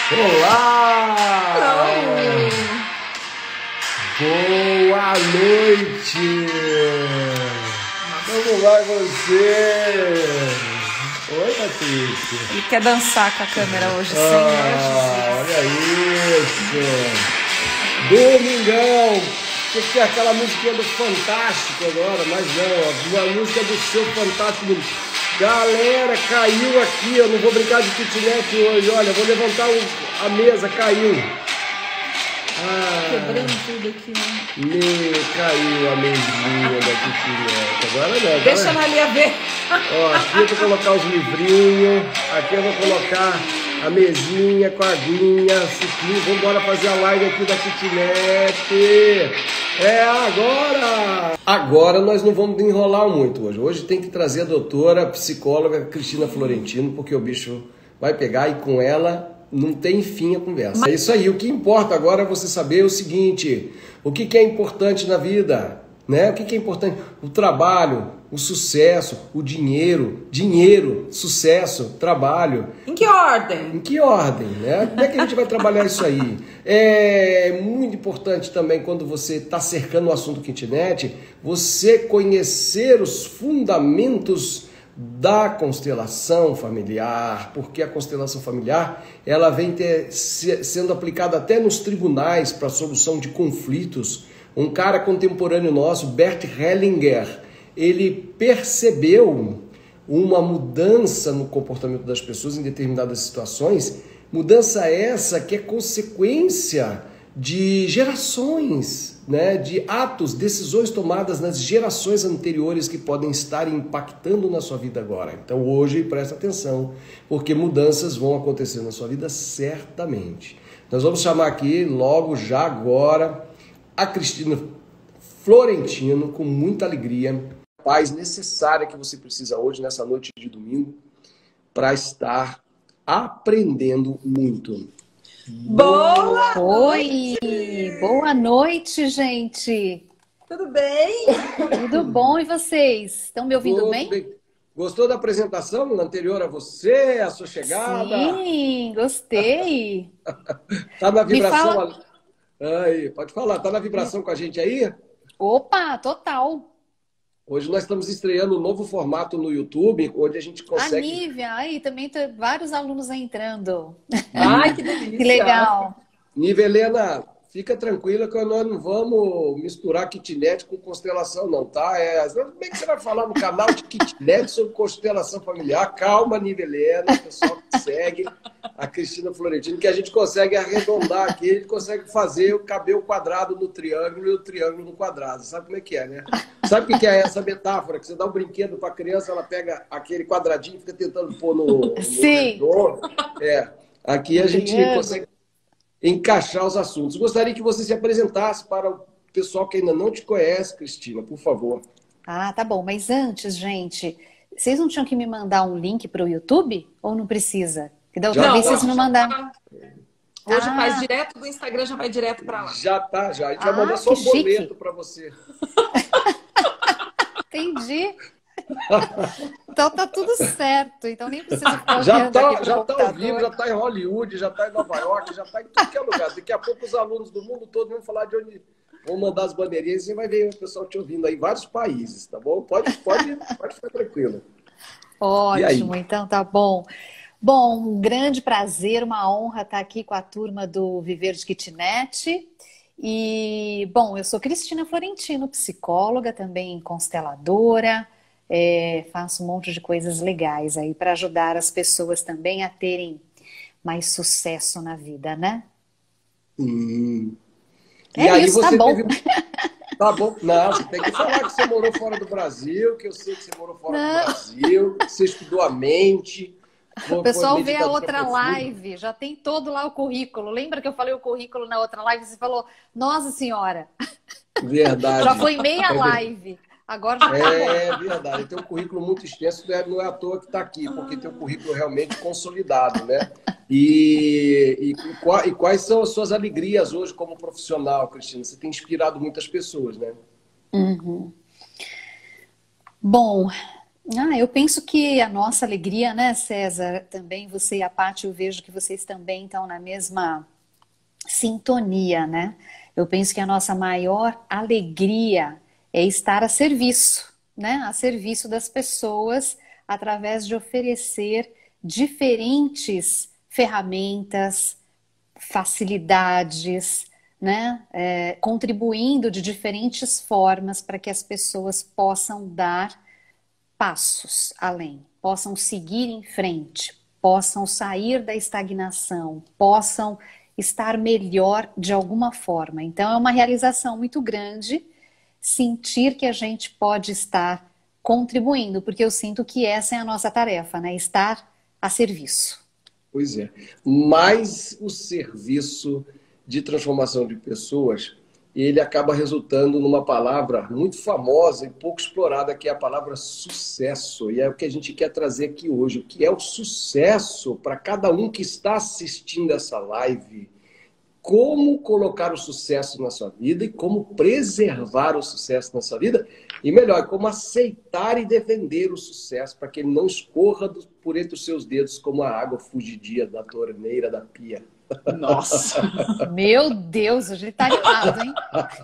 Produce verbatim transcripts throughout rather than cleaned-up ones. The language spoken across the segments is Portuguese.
Olá! Boa noite! Como vai você? Oi, Patrícia. Ele quer dançar com a câmera hoje, ah, Senhor Jesus. Olha isso! Domingão! Tem que ter aquela musiquinha do Fantástico agora, mas não, a música do seu Fantástico. Galera, caiu aqui, eu não vou brincar de kitnet hoje, olha, vou levantar o, a mesa, caiu. Ah, quebrando tudo aqui, né? Me caiu a mesinha da kitnet, agora não. Agora... Deixa a Maria ver. Ó, aqui eu vou colocar os livrinhos, aqui eu vou colocar a mesinha com a aguinha, ciclinho, vamos embora fazer a live aqui da kitnet. É agora! Agora nós não vamos enrolar muito hoje. Hoje tem que trazer a doutora, a psicóloga Cristina Florentino, porque o bicho vai pegar e com ela não tem fim a conversa. É isso aí. O que importa agora é você saber o seguinte: o que, que é importante na vida, né? O que, que é importante? O trabalho, o sucesso, o dinheiro, dinheiro, sucesso, trabalho. Em que ordem? Em que ordem, né? Como é que a gente vai trabalhar isso aí? É muito importante também, quando você está cercando o assunto kitnet, você conhecer os fundamentos da constelação familiar, porque a constelação familiar ela vem ter, sendo aplicada até nos tribunais para solução de conflitos. Um cara contemporâneo nosso, Bert Hellinger, ele percebeu uma mudança no comportamento das pessoas em determinadas situações, mudança essa que é consequência de gerações, né, de atos, decisões tomadas nas gerações anteriores que podem estar impactando na sua vida agora. Então hoje presta atenção, porque mudanças vão acontecer na sua vida certamente. Nós vamos chamar aqui logo já agora a Cristina Florentino, com muita alegria, paz necessária que você precisa hoje, nessa noite de domingo, para estar aprendendo muito. Boa Oi! Boa noite, gente! Tudo bem? Tudo bom, e vocês? Estão me ouvindo Tudo bem? bem? Gostou da apresentação anterior a você, a sua chegada? Sim, gostei! Tá na vibração? fala... Aí, pode falar, tá na vibração com a gente aí? Opa, total! Hoje nós estamos estreando um novo formato no YouTube, onde a gente consegue... A Nívia, aí também tem vários alunos entrando. Ai, que delícia! Que legal! Nívia Helena, fica tranquila que nós não vamos misturar kitnet com constelação não, tá? É, como é que você vai falar no canal de kitnet sobre constelação familiar? Calma, Nívia Helena, o pessoal que segue a Cristina Florentino, que a gente consegue arredondar aqui, a gente consegue fazer caber o quadrado no triângulo e o triângulo no quadrado. Sabe como é que é, né? Sabe o que é essa metáfora? Que você dá um brinquedo para a criança, ela pega aquele quadradinho e fica tentando pôr no... no Sim! redor. É, aqui a gente consegue encaixar os assuntos. Gostaria que você se apresentasse para o pessoal que ainda não te conhece, Cristina, por favor. Ah, tá bom. Mas antes, gente, vocês não tinham que me mandar um link para o YouTube? Ou não precisa? Que da outra Já vez tá. vocês não mandaram. Hoje Ah. faz direto do Instagram, já vai direto para lá. Já tá, já. A gente Ah, vai mandar só um que chique. boleto para você. Entendi. Então tá tudo certo. Então nem precisa ficar Já olhando tá, aqui pro já tá ao computador. vivo, já tá em Hollywood, já tá em Nova York, já tá em tudo que é lugar. Daqui a pouco os alunos do mundo todo vão falar de onde vão mandar as bandeirinhas e você vai ver o pessoal te ouvindo aí em vários países, tá bom? Pode, pode, pode ficar tranquilo. Ótimo, então tá bom. Bom, um grande prazer, uma honra estar aqui com a turma do Viver de Kitnet. E, bom, eu sou Cristina Florentino, psicóloga, também consteladora, é, faço um monte de coisas legais aí para ajudar as pessoas também a terem mais sucesso na vida, né? Hum. E É aí isso, você tá bom. teve... Tá bom. Não, você tem que falar que você morou fora do Brasil, que eu sei que você morou fora Não. do Brasil, que você estudou a mente. O pessoal vê a outra live, já tem todo lá o currículo. Lembra que eu falei o currículo na outra live? Você falou, nossa senhora, Verdade. já foi meia live. Agora já tá É verdade. Tem um currículo muito extenso, não é à toa que está aqui, porque tem um currículo realmente consolidado, né? E, e, e quais são as suas alegrias hoje como profissional, Cristina? Você tem inspirado muitas pessoas, né? Uhum. Bom, Ah, eu penso que a nossa alegria, né, César, também você e a Paty, eu vejo que vocês também estão na mesma sintonia, né? Eu penso que a nossa maior alegria é estar a serviço, né? A serviço das pessoas através de oferecer diferentes ferramentas, facilidades, né? É, contribuindo de diferentes formas para que as pessoas possam dar passos além, possam seguir em frente, possam sair da estagnação, possam estar melhor de alguma forma. Então é uma realização muito grande sentir que a gente pode estar contribuindo, porque eu sinto que essa é a nossa tarefa, né? Estar a serviço. Pois é. Mas o serviço de transformação de pessoas, ele acaba resultando numa palavra muito famosa e pouco explorada, que é a palavra sucesso. E é o que a gente quer trazer aqui hoje. O que é o sucesso para cada um que está assistindo essa live? Como colocar o sucesso na sua vida e como preservar o sucesso na sua vida. E melhor, como aceitar e defender o sucesso para que ele não escorra por entre os seus dedos como a água fugidia da torneira da pia. Nossa! Meu Deus, hoje ele tá animado, hein?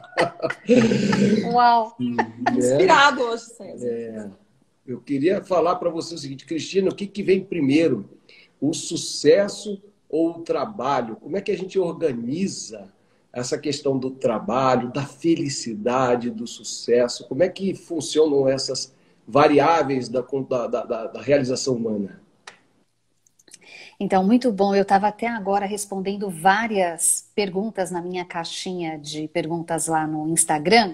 Uau! Inspirado hoje, César. É, eu queria falar para você o seguinte, Cristina, o que, que vem primeiro? O sucesso ou o trabalho? Como é que a gente organiza essa questão do trabalho, da felicidade, do sucesso? Como é que funcionam essas variáveis da, da, da, da realização humana? Então, muito bom. Eu estava até agora respondendo várias perguntas na minha caixinha de perguntas lá no Instagram.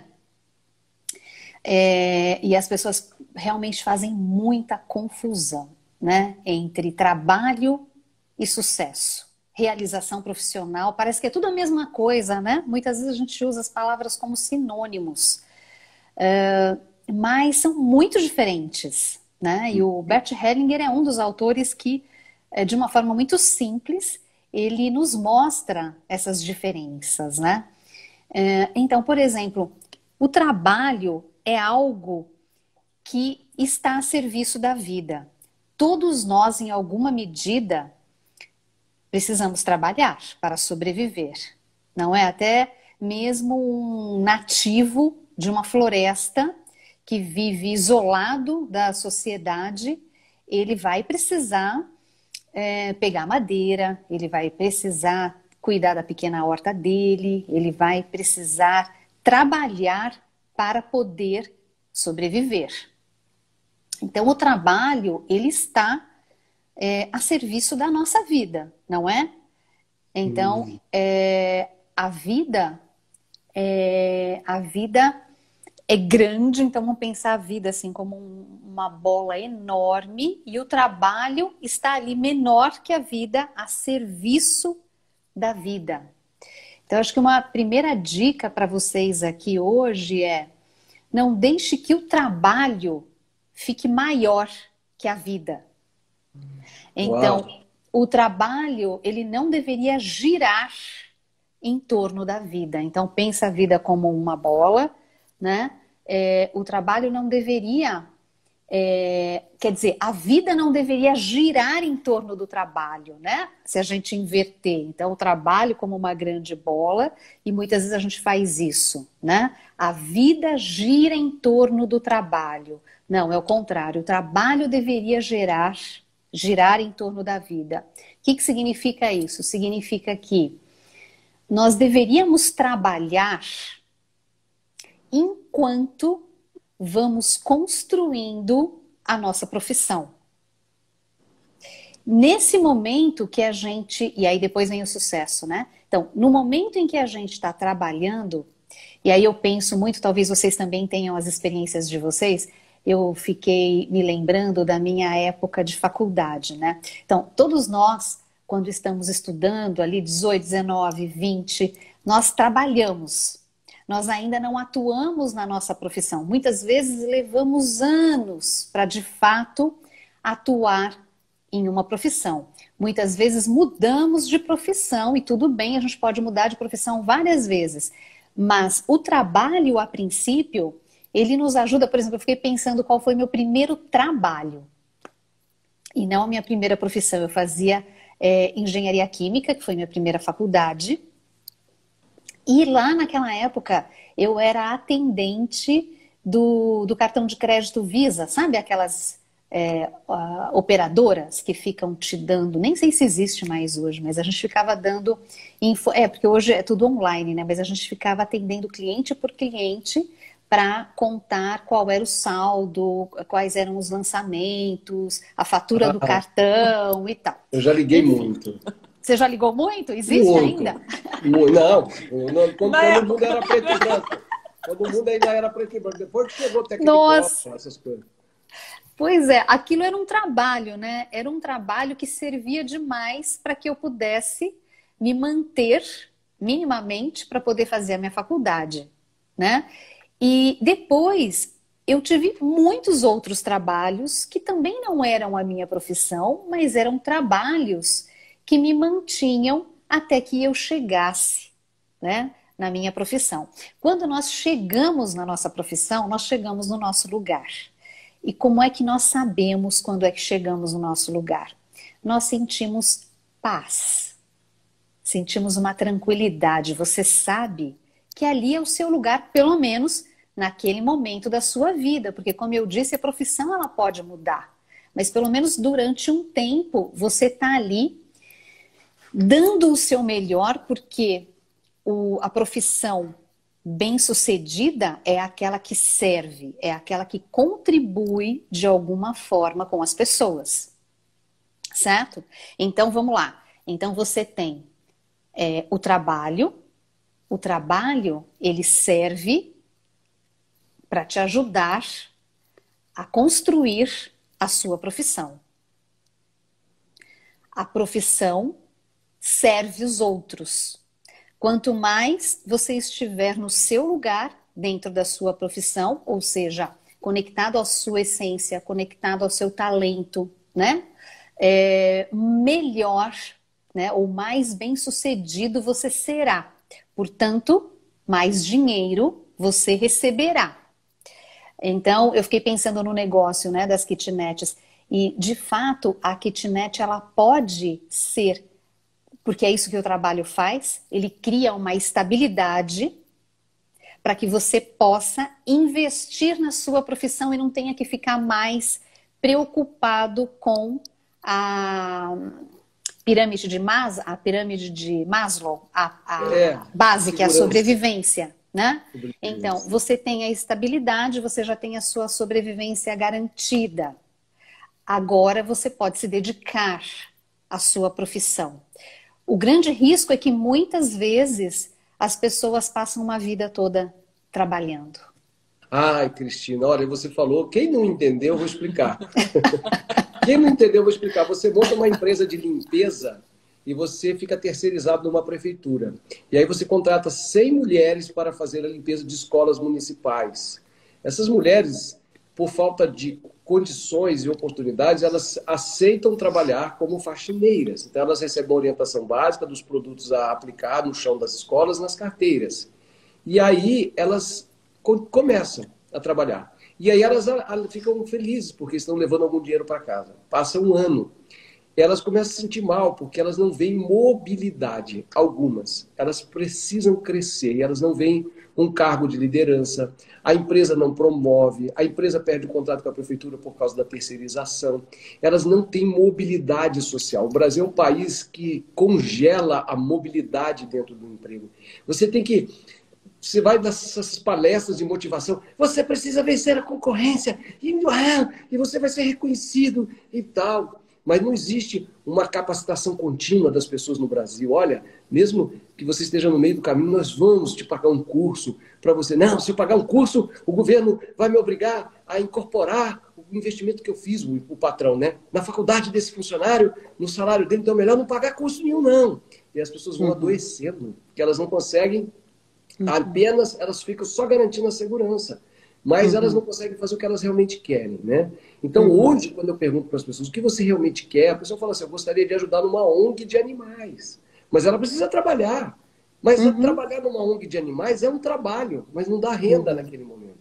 É, e as pessoas realmente fazem muita confusão, né, entre trabalho e sucesso. Realização profissional, parece que é tudo a mesma coisa, né? Muitas vezes a gente usa as palavras como sinônimos. Uh, mas são muito diferentes, né? E o Bert Hellinger é um dos autores que, de uma forma muito simples, ele nos mostra essas diferenças, né? Uh, então, por exemplo, o trabalho é algo que está a serviço da vida. Todos nós, em alguma medida, precisamos trabalhar para sobreviver. Não é? Até mesmo um nativo de uma floresta que vive isolado da sociedade, ele vai precisar é, pegar madeira, ele vai precisar cuidar da pequena horta dele, ele vai precisar trabalhar para poder sobreviver. Então, o trabalho, ele está é, a serviço da nossa vida, não é? Então, hum. é, a vida é, a vida é grande, então vamos pensar a vida assim como um, uma bola enorme e o trabalho está ali menor que a vida, a serviço da vida. Então, acho que uma primeira dica para vocês aqui hoje é: não deixe que o trabalho fique maior que a vida. Então, Uau. o trabalho, ele não deveria girar em torno da vida. Então, pensa a vida como uma bola, né? É, o trabalho não deveria, é, quer dizer, a vida não deveria girar em torno do trabalho, né? Se a gente inverter. Então, o trabalho como uma grande bola, e muitas vezes a gente faz isso, né? A vida gira em torno do trabalho. Não, é o contrário. O trabalho deveria gerar, girar em torno da vida. O que, que significa isso? Significa que nós deveríamos trabalhar enquanto vamos construindo a nossa profissão. Nesse momento que a gente... E aí depois vem o sucesso, né? Então, no momento em que a gente está trabalhando, e aí eu penso muito, talvez vocês também tenham as experiências de vocês, eu fiquei me lembrando da minha época de faculdade, né? Então, todos nós, quando estamos estudando ali, dezoito, dezenove, vinte, nós trabalhamos. Nós ainda não atuamos na nossa profissão. Muitas vezes levamos anos para, de fato, atuar em uma profissão. Muitas vezes mudamos de profissão e tudo bem, a gente pode mudar de profissão várias vezes. Mas o trabalho, a princípio, ele nos ajuda, por exemplo, eu fiquei pensando qual foi meu primeiro trabalho. E não a minha primeira profissão. Eu fazia é, engenharia química, que foi minha primeira faculdade. E lá naquela época eu era atendente do, do cartão de crédito Visa, sabe aquelas é, uh, operadoras que ficam te dando, nem sei se existe mais hoje, mas a gente ficava dando info, é porque hoje é tudo online, né? Mas a gente ficava atendendo cliente por cliente para contar qual era o saldo, quais eram os lançamentos, a fatura do cartão e tal. Eu já liguei Enfim. muito. Você já ligou muito? Existe muito. ainda? Não, não quando, quando o mundo era preto e branco. Quando o mundo ainda era preto e branco. Depois que chegou tecnologia, essas coisas. Pois é, aquilo era um trabalho, né? Era um trabalho que servia demais para que eu pudesse me manter minimamente para poder fazer a minha faculdade, né? E depois eu tive muitos outros trabalhos que também não eram a minha profissão, mas eram trabalhos que me mantinham até que eu chegasse, né, na minha profissão. Quando nós chegamos na nossa profissão, nós chegamos no nosso lugar. E como é que nós sabemos quando é que chegamos no nosso lugar? Nós sentimos paz, sentimos uma tranquilidade. Você sabe que ali é o seu lugar, pelo menos naquele momento da sua vida, porque como eu disse, a profissão ela pode mudar, mas pelo menos durante um tempo você está ali dando o seu melhor, porque o, a profissão bem-sucedida é aquela que serve, é aquela que contribui de alguma forma com as pessoas, certo? Então vamos lá, então você tem é, o trabalho. O trabalho, ele serve para te ajudar a construir a sua profissão. A profissão serve os outros. Quanto mais você estiver no seu lugar, dentro da sua profissão, ou seja, conectado à sua essência, conectado ao seu talento, né? É, melhor, né? Ou mais bem-sucedido você será. Portanto, mais dinheiro você receberá. Então, eu fiquei pensando no negócio, né, das kitnets. E, de fato, a kitnet ela pode ser, porque é isso que o trabalho faz, ele cria uma estabilidade para que você possa investir na sua profissão e não tenha que ficar mais preocupado com a pirâmide de Mas, a pirâmide de Maslow, a, a é, base que é a segurança. sobrevivência, né? Sobrevivência. Então, você tem a estabilidade, você já tem a sua sobrevivência garantida. Agora você pode se dedicar à sua profissão. O grande risco é que muitas vezes as pessoas passam uma vida toda trabalhando. Ai, Cristina, olha, você falou, quem não entendeu, eu vou explicar. Quem não entendeu, eu vou explicar. Você monta uma empresa de limpeza e você fica terceirizado numa prefeitura. E aí você contrata cem mulheres para fazer a limpeza de escolas municipais. Essas mulheres, por falta de condições e oportunidades, elas aceitam trabalhar como faxineiras. Então elas recebem uma orientação básica dos produtos a aplicar no chão das escolas, nas carteiras. E aí elas começam a trabalhar. E aí elas ficam felizes, porque estão levando algum dinheiro para casa. Passa um ano. Elas começam a se sentir mal, porque elas não veem mobilidade, algumas. Elas precisam crescer e elas não veem um cargo de liderança. A empresa não promove, a empresa perde o contrato com a prefeitura por causa da terceirização. Elas não têm mobilidade social. O Brasil é um país que congela a mobilidade dentro do emprego. Você tem que... Você vai nessas palestras de motivação, você precisa vencer a concorrência, e, e você vai ser reconhecido e tal. Mas não existe uma capacitação contínua das pessoas no Brasil. Olha, mesmo que você esteja no meio do caminho, nós vamos te pagar um curso para você. Não, se eu pagar um curso, o governo vai me obrigar a incorporar o investimento que eu fiz, o, o patrão, né? Na faculdade desse funcionário, no salário dele, então é melhor não pagar curso nenhum, não. E as pessoas vão uhum. adoecendo, porque elas não conseguem, uhum. apenas, elas ficam só garantindo a segurança. Mas uhum. elas não conseguem fazer o que elas realmente querem, né? Então, uhum. hoje, quando eu pergunto para as pessoas o que você realmente quer, a pessoa fala assim, eu gostaria de ajudar numa O N G de animais. Mas ela precisa trabalhar. Mas uhum. trabalhar numa O N G de animais é um trabalho, mas não dá renda uhum. naquele momento.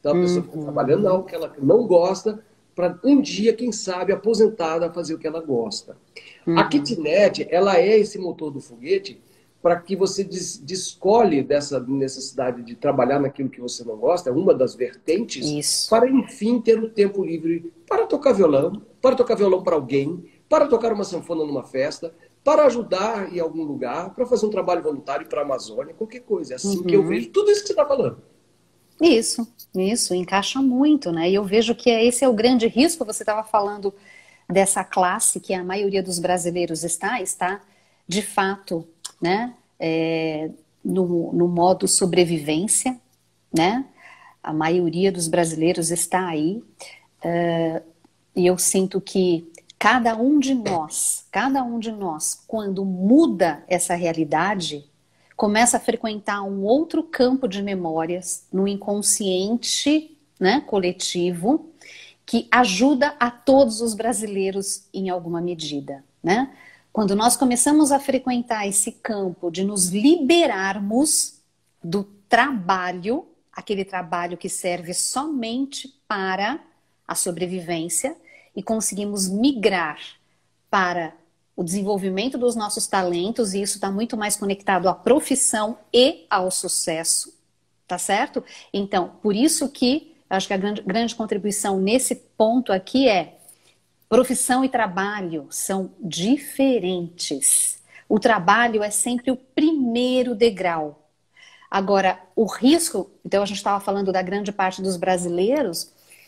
Então a pessoa fica trabalhando algo que ela não gosta, para um dia, quem sabe, aposentada, fazer o que ela gosta. Uhum. A kitnet, ela é esse motor do foguete para que você des descolhe dessa necessidade de trabalhar naquilo que você não gosta, é uma das vertentes, Isso. para, enfim, ter o tempo livre para tocar violão, para tocar violão para alguém, para tocar uma sanfona numa festa, para ajudar em algum lugar, para fazer um trabalho voluntário para a Amazônia, qualquer coisa. É assim uhum. que eu vejo tudo isso que você está falando. Isso, isso, encaixa muito, né? E eu vejo que esse é o grande risco, você estava falando dessa classe que a maioria dos brasileiros está, está de fato, né, é, no, no modo sobrevivência, né? A maioria dos brasileiros está aí, uh, e eu sinto que cada um de nós, cada um de nós, quando muda essa realidade, começa a frequentar um outro campo de memórias no inconsciente, né, coletivo, que ajuda a todos os brasileiros em alguma medida, né? Quando nós começamos a frequentar esse campo de nos liberarmos do trabalho, aquele trabalho que serve somente para a sobrevivência, e conseguimos migrar para o desenvolvimento dos nossos talentos, e isso está muito mais conectado à profissão e ao sucesso, tá certo? Então, por isso que eu acho que a grande, grande contribuição nesse ponto aqui é: profissão e trabalho são diferentes. O trabalho é sempre o primeiro degrau. Agora, o risco, então a gente estava falando da grande parte dos brasileiros.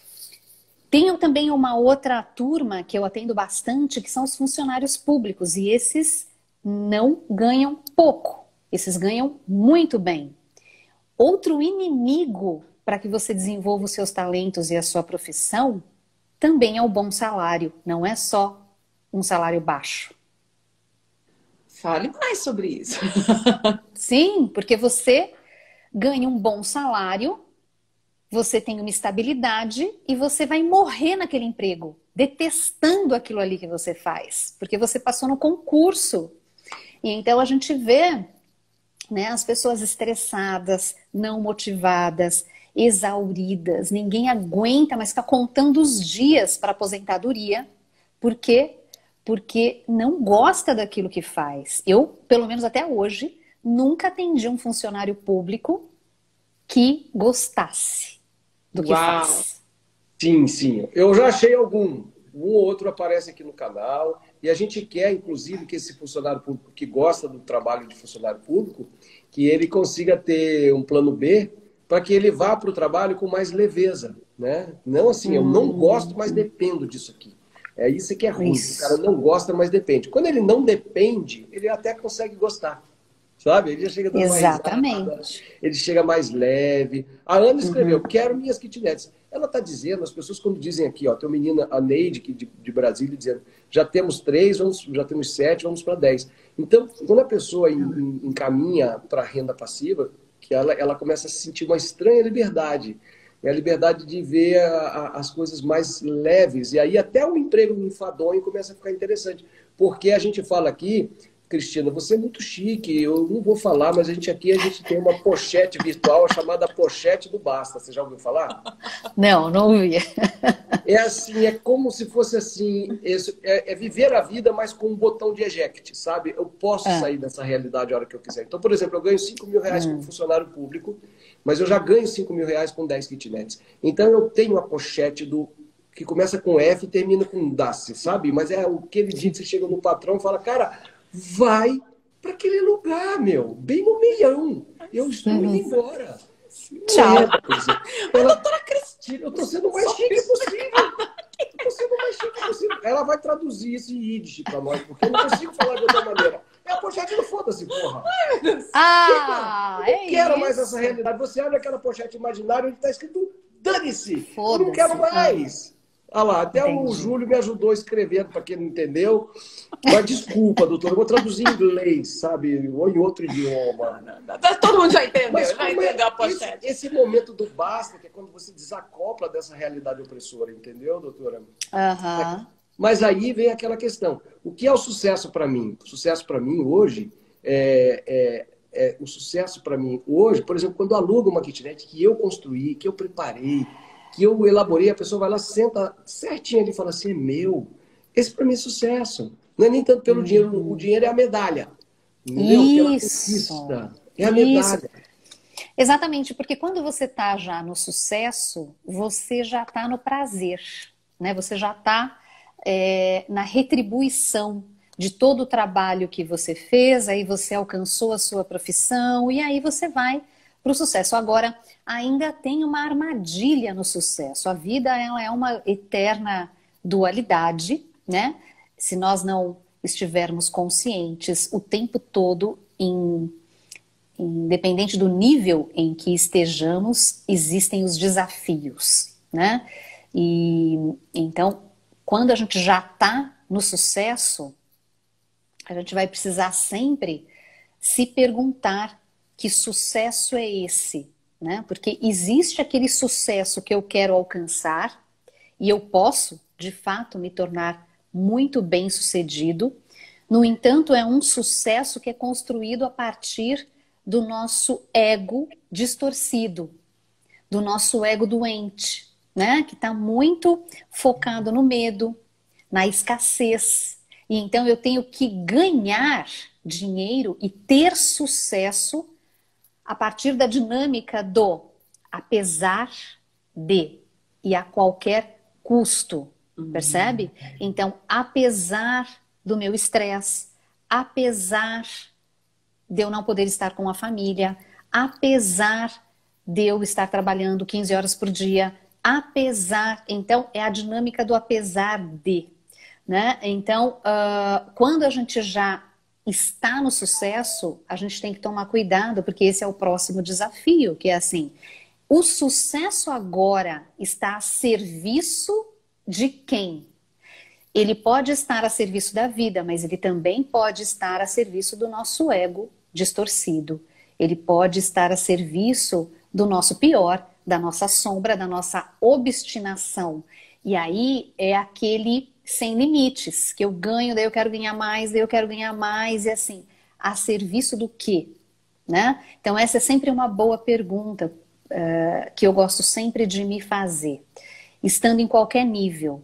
Tem também uma outra turma que eu atendo bastante, que são os funcionários públicos, e esses não ganham pouco, esses ganham muito bem. Outro inimigo para que você desenvolva os seus talentos e a sua profissão também é o bom salário, não é só um salário baixo. Fale mais sobre isso. Sim, porque você ganha um bom salário, você tem uma estabilidade e você vai morrer naquele emprego, detestando aquilo ali que você faz, porque você passou no concurso. E então a gente vê, né, as pessoas estressadas, não motivadas, exauridas, ninguém aguenta mais ficar contando os dias para aposentadoria, porque porque não gosta daquilo que faz. Eu, pelo menos até hoje, nunca atendi um funcionário público que gostasse do que Uau. faz. Sim, sim. Eu já achei algum. Um ou outro aparece aqui no canal. E a gente quer, inclusive, que esse funcionário público que gosta do trabalho de funcionário público, que ele consiga ter um plano B para que ele vá para o trabalho com mais leveza, né? Não assim, hum. eu não gosto, mas dependo disso aqui. É isso que é ruim. Isso. O cara não gosta, mas depende. Quando ele não depende, ele até consegue gostar. Sabe? Ele já chega dando Exatamente. Uma risada, ele chega mais leve. A Ana escreveu, uhum. quero minhas kitnets. Ela está dizendo, as pessoas quando dizem aqui, ó, tem uma menina, a Neide, que de, de Brasília, dizendo, já temos três, vamos, já temos sete, vamos para dez. Então, quando a pessoa encaminha para a renda passiva, que ela, ela começa a sentir uma estranha liberdade. É a liberdade de ver a, a, as coisas mais leves. E aí até o emprego enfadonho começa a ficar interessante. Porque a gente fala aqui... Cristina, você é muito chique, eu não vou falar, mas a gente aqui a gente tem uma pochete virtual chamada Pochete do Basta. Você já ouviu falar? Não, não ouvi. É assim, é como se fosse assim, é, é viver a vida, mas com um botão de eject, sabe? Eu posso ah. sair dessa realidade a hora que eu quiser. Então, por exemplo, eu ganho cinco mil reais hum. como funcionário público, mas eu já ganho cinco mil reais com dez kitnets. Então, eu tenho a pochete do que começa com F e termina com Dace, sabe? Mas é aquele dia que você chega no patrão e fala, cara... vai para aquele lugar, meu, bem no meião. Eu estou uhum. indo embora. Tchau. É, ela, doutora Cristina, eu estou sendo o mais chique possível. Eu estou sendo o mais chique possível. Ela vai traduzir esse Yiddish para nós, porque eu não consigo falar de outra maneira. É a pochete do foda-se, porra. Ah, Chega, eu não é quero isso. mais essa realidade. Você abre aquela pochete imaginária onde está escrito dane-se. Eu não quero mais. Ah lá, até Entendi. O Júlio me ajudou escrevendo, para quem não entendeu. Mas desculpa, doutor, eu vou traduzir em inglês, sabe? Ou em outro idioma. Todo mundo já entendeu, Mas já entendeu a pochete. Esse, esse momento do basta, que é quando você desacopla dessa realidade opressora, entendeu, doutora? Aham. Uhum. Mas aí vem aquela questão. O que é o sucesso para mim? O sucesso para mim hoje é, é, é, o sucesso para mim hoje, por exemplo, quando eu alugo uma kitnet que eu construí, que eu preparei, que eu elaborei, a pessoa vai lá, senta certinho ali e fala assim, é meu. Esse para mim é sucesso. Não é nem tanto pelo uhum. dinheiro, o dinheiro é a medalha. Entendeu? Pela conquista. É a medalha. Isso. Exatamente, porque quando você está já no sucesso, você já está no prazer, né? Você já está é, na retribuição de todo o trabalho que você fez, aí você alcançou a sua profissão e aí você vai para o sucesso. Agora, ainda tem uma armadilha no sucesso. A vida ela é uma eterna dualidade, né? Se nós não estivermos conscientes o tempo todo, em, independente do nível em que estejamos, existem os desafios, né? E então, quando a gente já está no sucesso, a gente vai precisar sempre se perguntar que sucesso é esse, né? Porque existe aquele sucesso que eu quero alcançar e eu posso, de fato, me tornar muito bem-sucedido. No entanto, é um sucesso que é construído a partir do nosso ego distorcido, do nosso ego doente, né? Que está muito focado no medo, na escassez. E então eu tenho que ganhar dinheiro e ter sucesso a partir da dinâmica do apesar de e a qualquer custo, percebe? Então, apesar do meu estresse, apesar de eu não poder estar com a família, apesar de eu estar trabalhando quinze horas por dia, apesar, então é a dinâmica do apesar de, né? Então, uh, quando a gente já está no sucesso, a gente tem que tomar cuidado, porque esse é o próximo desafio, que é assim, o sucesso agora está a serviço de quem? Ele pode estar a serviço da vida, mas ele também pode estar a serviço do nosso ego distorcido. Ele pode estar a serviço do nosso pior, da nossa sombra, da nossa obstinação. E aí é aquele sem limites, que eu ganho, daí eu quero ganhar mais, daí eu quero ganhar mais, e assim, a serviço do quê? Né? Então essa é sempre uma boa pergunta uh, que eu gosto sempre de me fazer. Estando em qualquer nível,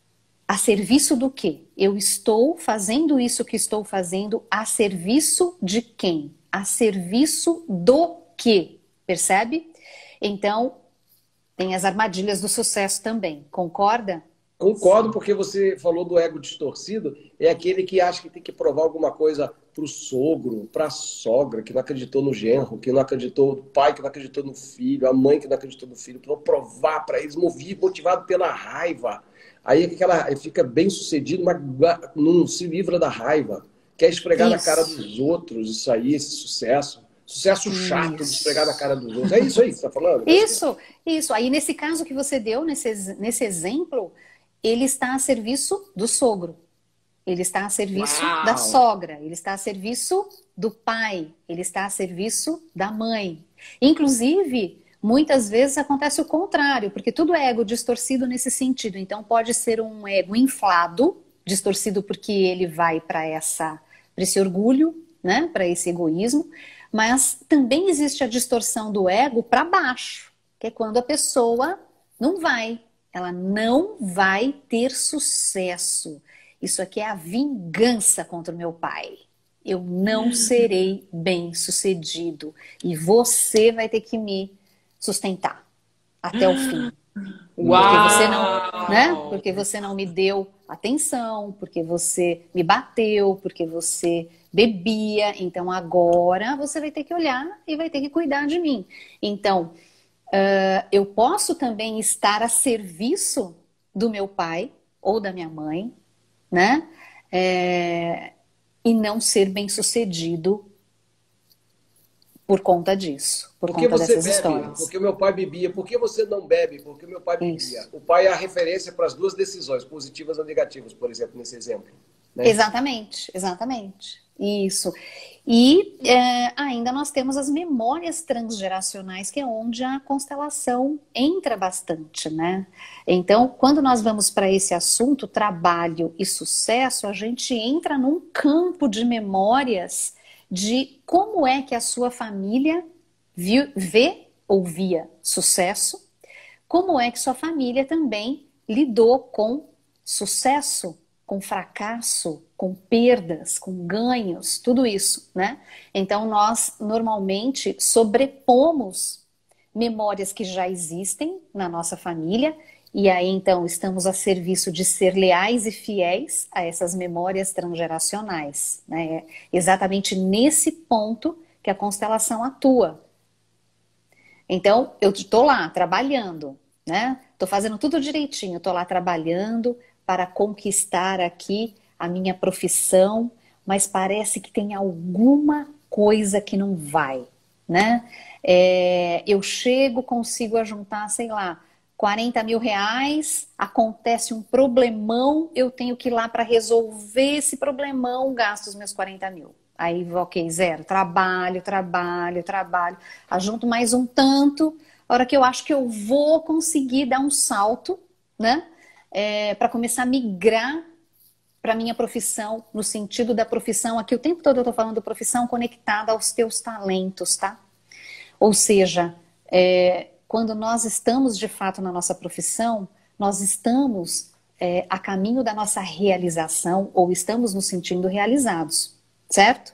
a serviço do quê? Eu estou fazendo isso que estou fazendo a serviço de quem? A serviço do quê? Percebe? Então, tem as armadilhas do sucesso também. Concorda? Concordo, porque você falou do ego distorcido, é aquele que acha que tem que provar alguma coisa para o sogro, para a sogra, que não acreditou no genro, que não acreditou no pai, que não acreditou no filho, a mãe que não acreditou no filho, para provar para eles, movido, motivado pela raiva. Aí aquela, fica bem sucedido, mas não se livra da raiva. Quer esfregar isso na cara dos outros, isso aí, esse sucesso. Sucesso chato isso. De esfregar na cara dos outros. É isso aí que você está falando? Isso, isso. Aí nesse caso que você deu, nesse, nesse exemplo, ele está a serviço do sogro. Ele está a serviço Uau. Da sogra. Ele está a serviço do pai. Ele está a serviço da mãe. Inclusive, muitas vezes acontece o contrário, porque tudo é ego distorcido nesse sentido. Então pode ser um ego inflado, distorcido porque ele vai para essa, para esse orgulho, né? Para esse egoísmo. Mas também existe a distorção do ego para baixo, que é quando a pessoa não vai. Ela não vai ter sucesso. Isso aqui é a vingança contra o meu pai. Eu não serei bem-sucedido. E você vai ter que me sustentar até o fim. Uau! Porque você não, né? Porque você não me deu atenção, porque você me bateu, porque você bebia. Então agora você vai ter que olhar e vai ter que cuidar de mim. Então, Uh, eu posso também estar a serviço do meu pai ou da minha mãe, né? É, e não ser bem-sucedido por conta disso, por Porque conta você dessas bebe, histórias. porque o meu pai bebia. Por que você não bebe? Porque o meu pai bebia. Isso. O pai é a referência para as duas decisões, positivas ou negativas, por exemplo, nesse exemplo. Né? Exatamente, exatamente. Isso. E é, ainda nós temos as memórias transgeracionais, que é onde a constelação entra bastante, né? Então, quando nós vamos para esse assunto, trabalho e sucesso, a gente entra num campo de memórias de como é que a sua família viu, vê ou via sucesso, como é que sua família também lidou com sucesso, com fracasso, com perdas, com ganhos, tudo isso, né? Então nós normalmente sobrepomos memórias que já existem na nossa família e aí então estamos a serviço de ser leais e fiéis a essas memórias transgeracionais, né? É exatamente nesse ponto que a constelação atua. Então eu estou lá trabalhando, né? Estou fazendo tudo direitinho, estou lá trabalhando para conquistar aqui a minha profissão, mas parece que tem alguma coisa que não vai, né? É, eu chego, consigo ajuntar, sei lá, quarenta mil reais, acontece um problemão, eu tenho que ir lá para resolver esse problemão, gasto os meus quarenta mil. Aí, ok, zero, trabalho, trabalho, trabalho, ajunto mais um tanto, a hora que eu acho que eu vou conseguir dar um salto, né? É, para começar a migrar para minha profissão, no sentido da profissão, aqui o tempo todo eu estou falando profissão conectada aos teus talentos, tá? Ou seja, é, quando nós estamos de fato na nossa profissão, nós estamos é, a caminho da nossa realização ou estamos nos sentindo realizados, certo?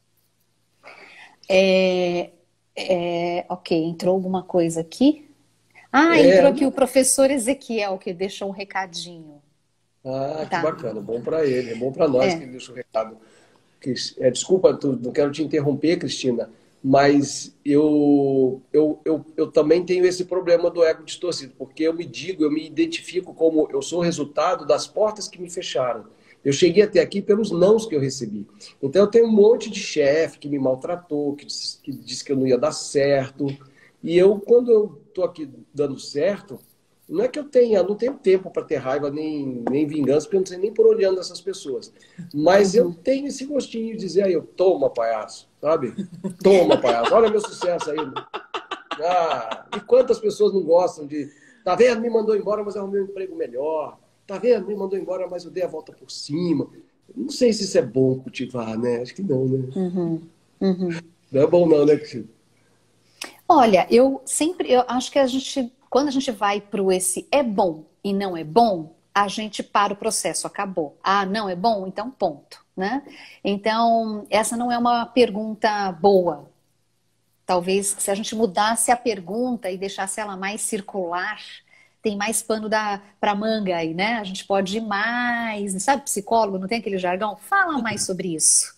É, é, ok, entrou alguma coisa aqui? Ah, É. entrou aqui o professor Ezequiel, que deixou um recadinho. Ah, Tá. que bacana, bom para ele, é bom para nós É. que ele deixa o recado. É, desculpa, tu- não quero te interromper, Cristina, mas eu, eu, eu, eu também tenho esse problema do ego distorcido, porque eu me digo, eu me identifico como eu sou resultado das portas que me fecharam. Eu cheguei até aqui pelos nãos que eu recebi. Então eu tenho um monte de chefe que me maltratou, que disse, que disse que eu não ia dar certo. E eu, quando eu estou aqui dando certo, não é que eu tenha, não tenho tempo para ter raiva nem, nem vingança, porque eu não sei nem por onde andam essas pessoas. Mas eu tenho esse gostinho de dizer aí, eu toma, palhaço, sabe? Toma, palhaço, olha meu sucesso aí. Ah, e quantas pessoas não gostam de... Tá vendo? Me mandou embora, mas eu arrumei um emprego melhor. Tá vendo? Me mandou embora, mas eu dei a volta por cima. Não sei se isso é bom cultivar, né? Acho que não, né? Uhum, uhum. Não é bom não, né, Cristina? Olha, eu sempre, eu acho que a gente, quando a gente vai pro esse é bom e não é bom, a gente para o processo, acabou. Ah, não é bom? Então ponto, né? Então, essa não é uma pergunta boa. Talvez se a gente mudasse a pergunta e deixasse ela mais circular, tem mais pano da, pra manga aí, né? A gente pode ir mais, sabe, psicólogo, não tem aquele jargão? Fala mais sobre isso.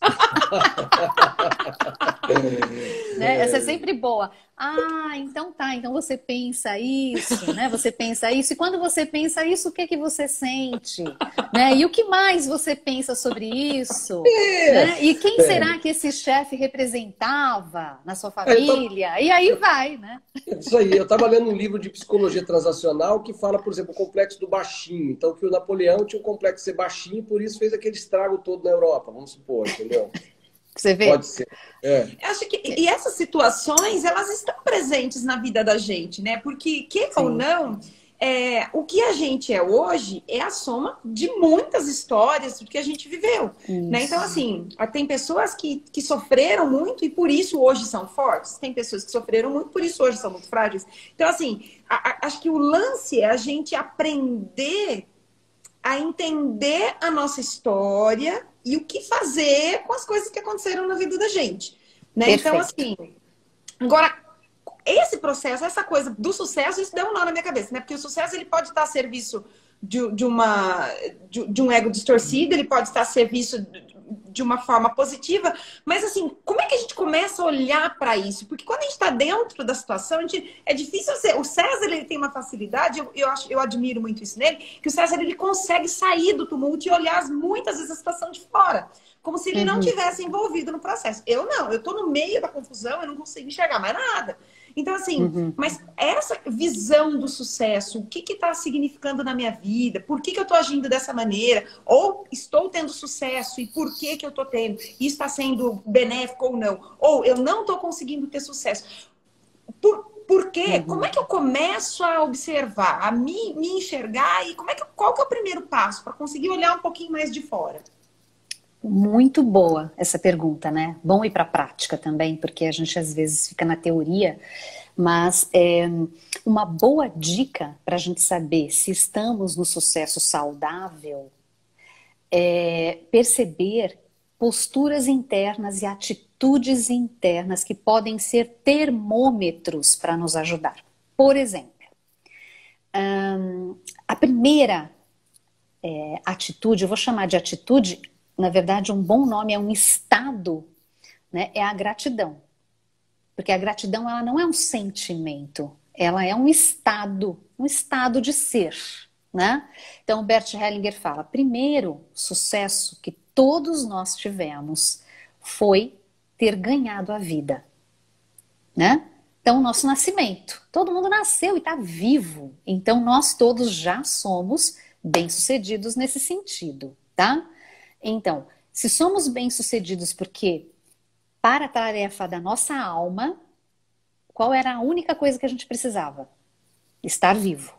Né? Essa é sempre boa. Ah, então tá, então você pensa isso, né? Você pensa isso, e quando você pensa isso, o que que você sente? Né? E o que mais você pensa sobre isso? Né? E quem será que esse chefe representava na sua família? E aí vai, né? Isso aí, eu estava lendo um livro de psicologia transacional que fala, por exemplo, o complexo do baixinho. Então, que o Napoleão tinha um complexo de ser baixinho, por isso fez aquele estrago todo na Europa, vamos supor, entendeu? Você vê? Pode ser. É. Eu acho que e essas situações, elas estão presentes na vida da gente, né? Porque, queira ou não, é, o que a gente é hoje é a soma de muitas histórias do que a gente viveu, né? Então, assim, tem pessoas que, que sofreram muito e por isso hoje são fortes. Tem pessoas que sofreram muito, por isso hoje são muito frágeis. Então, assim, a, a, acho que o lance é a gente aprender a entender a nossa história e o que fazer com as coisas que aconteceram na vida da gente, né? Então, assim, agora, esse processo, essa coisa do sucesso, isso deu um nó na minha cabeça, né? Porque o sucesso, ele pode estar a serviço de, de, uma, de, de um ego distorcido, ele pode estar a serviço de uma forma positiva, mas assim, como é que a gente começa a olhar para isso? Porque quando a gente está dentro da situação, a gente, é difícil ser. O César, ele tem uma facilidade, eu, eu, acho, eu admiro muito isso nele, que o César, ele consegue sair do tumulto e olhar muitas vezes a situação de fora, como se ele uhum. não tivesse envolvido no processo. Eu não, eu tô no meio da confusão, eu não consigo enxergar mais nada. Então, assim, uhum. mas essa visão do sucesso, o que que está significando na minha vida? Por que que eu estou agindo dessa maneira? Ou estou tendo sucesso e por que que eu estou tendo? Isso está sendo benéfico ou não? Ou eu não estou conseguindo ter sucesso? Por, por quê? Uhum. Como é que eu começo a observar, a me, me enxergar? E como é que, qual que é o primeiro passo para conseguir olhar um pouquinho mais de fora? Muito boa essa pergunta, né? Bom ir para a prática também, porque a gente às vezes fica na teoria, mas é, uma boa dica para a gente saber se estamos no sucesso saudável é perceber posturas internas e atitudes internas que podem ser termômetros para nos ajudar. Por exemplo, hum, a primeira é, atitude, eu vou chamar de atitude, na verdade um bom nome é um estado, né, é a gratidão. Porque a gratidão ela não é um sentimento, ela é um estado, um estado de ser. Né? Então, o Bert Hellinger fala, primeiro sucesso que todos nós tivemos foi ter ganhado a vida. Né? Então, o nosso nascimento, todo mundo nasceu e está vivo. Então, nós todos já somos bem-sucedidos nesse sentido. Tá? Então, se somos bem-sucedidos porque para a tarefa da nossa alma, qual era a única coisa que a gente precisava? Estar vivo.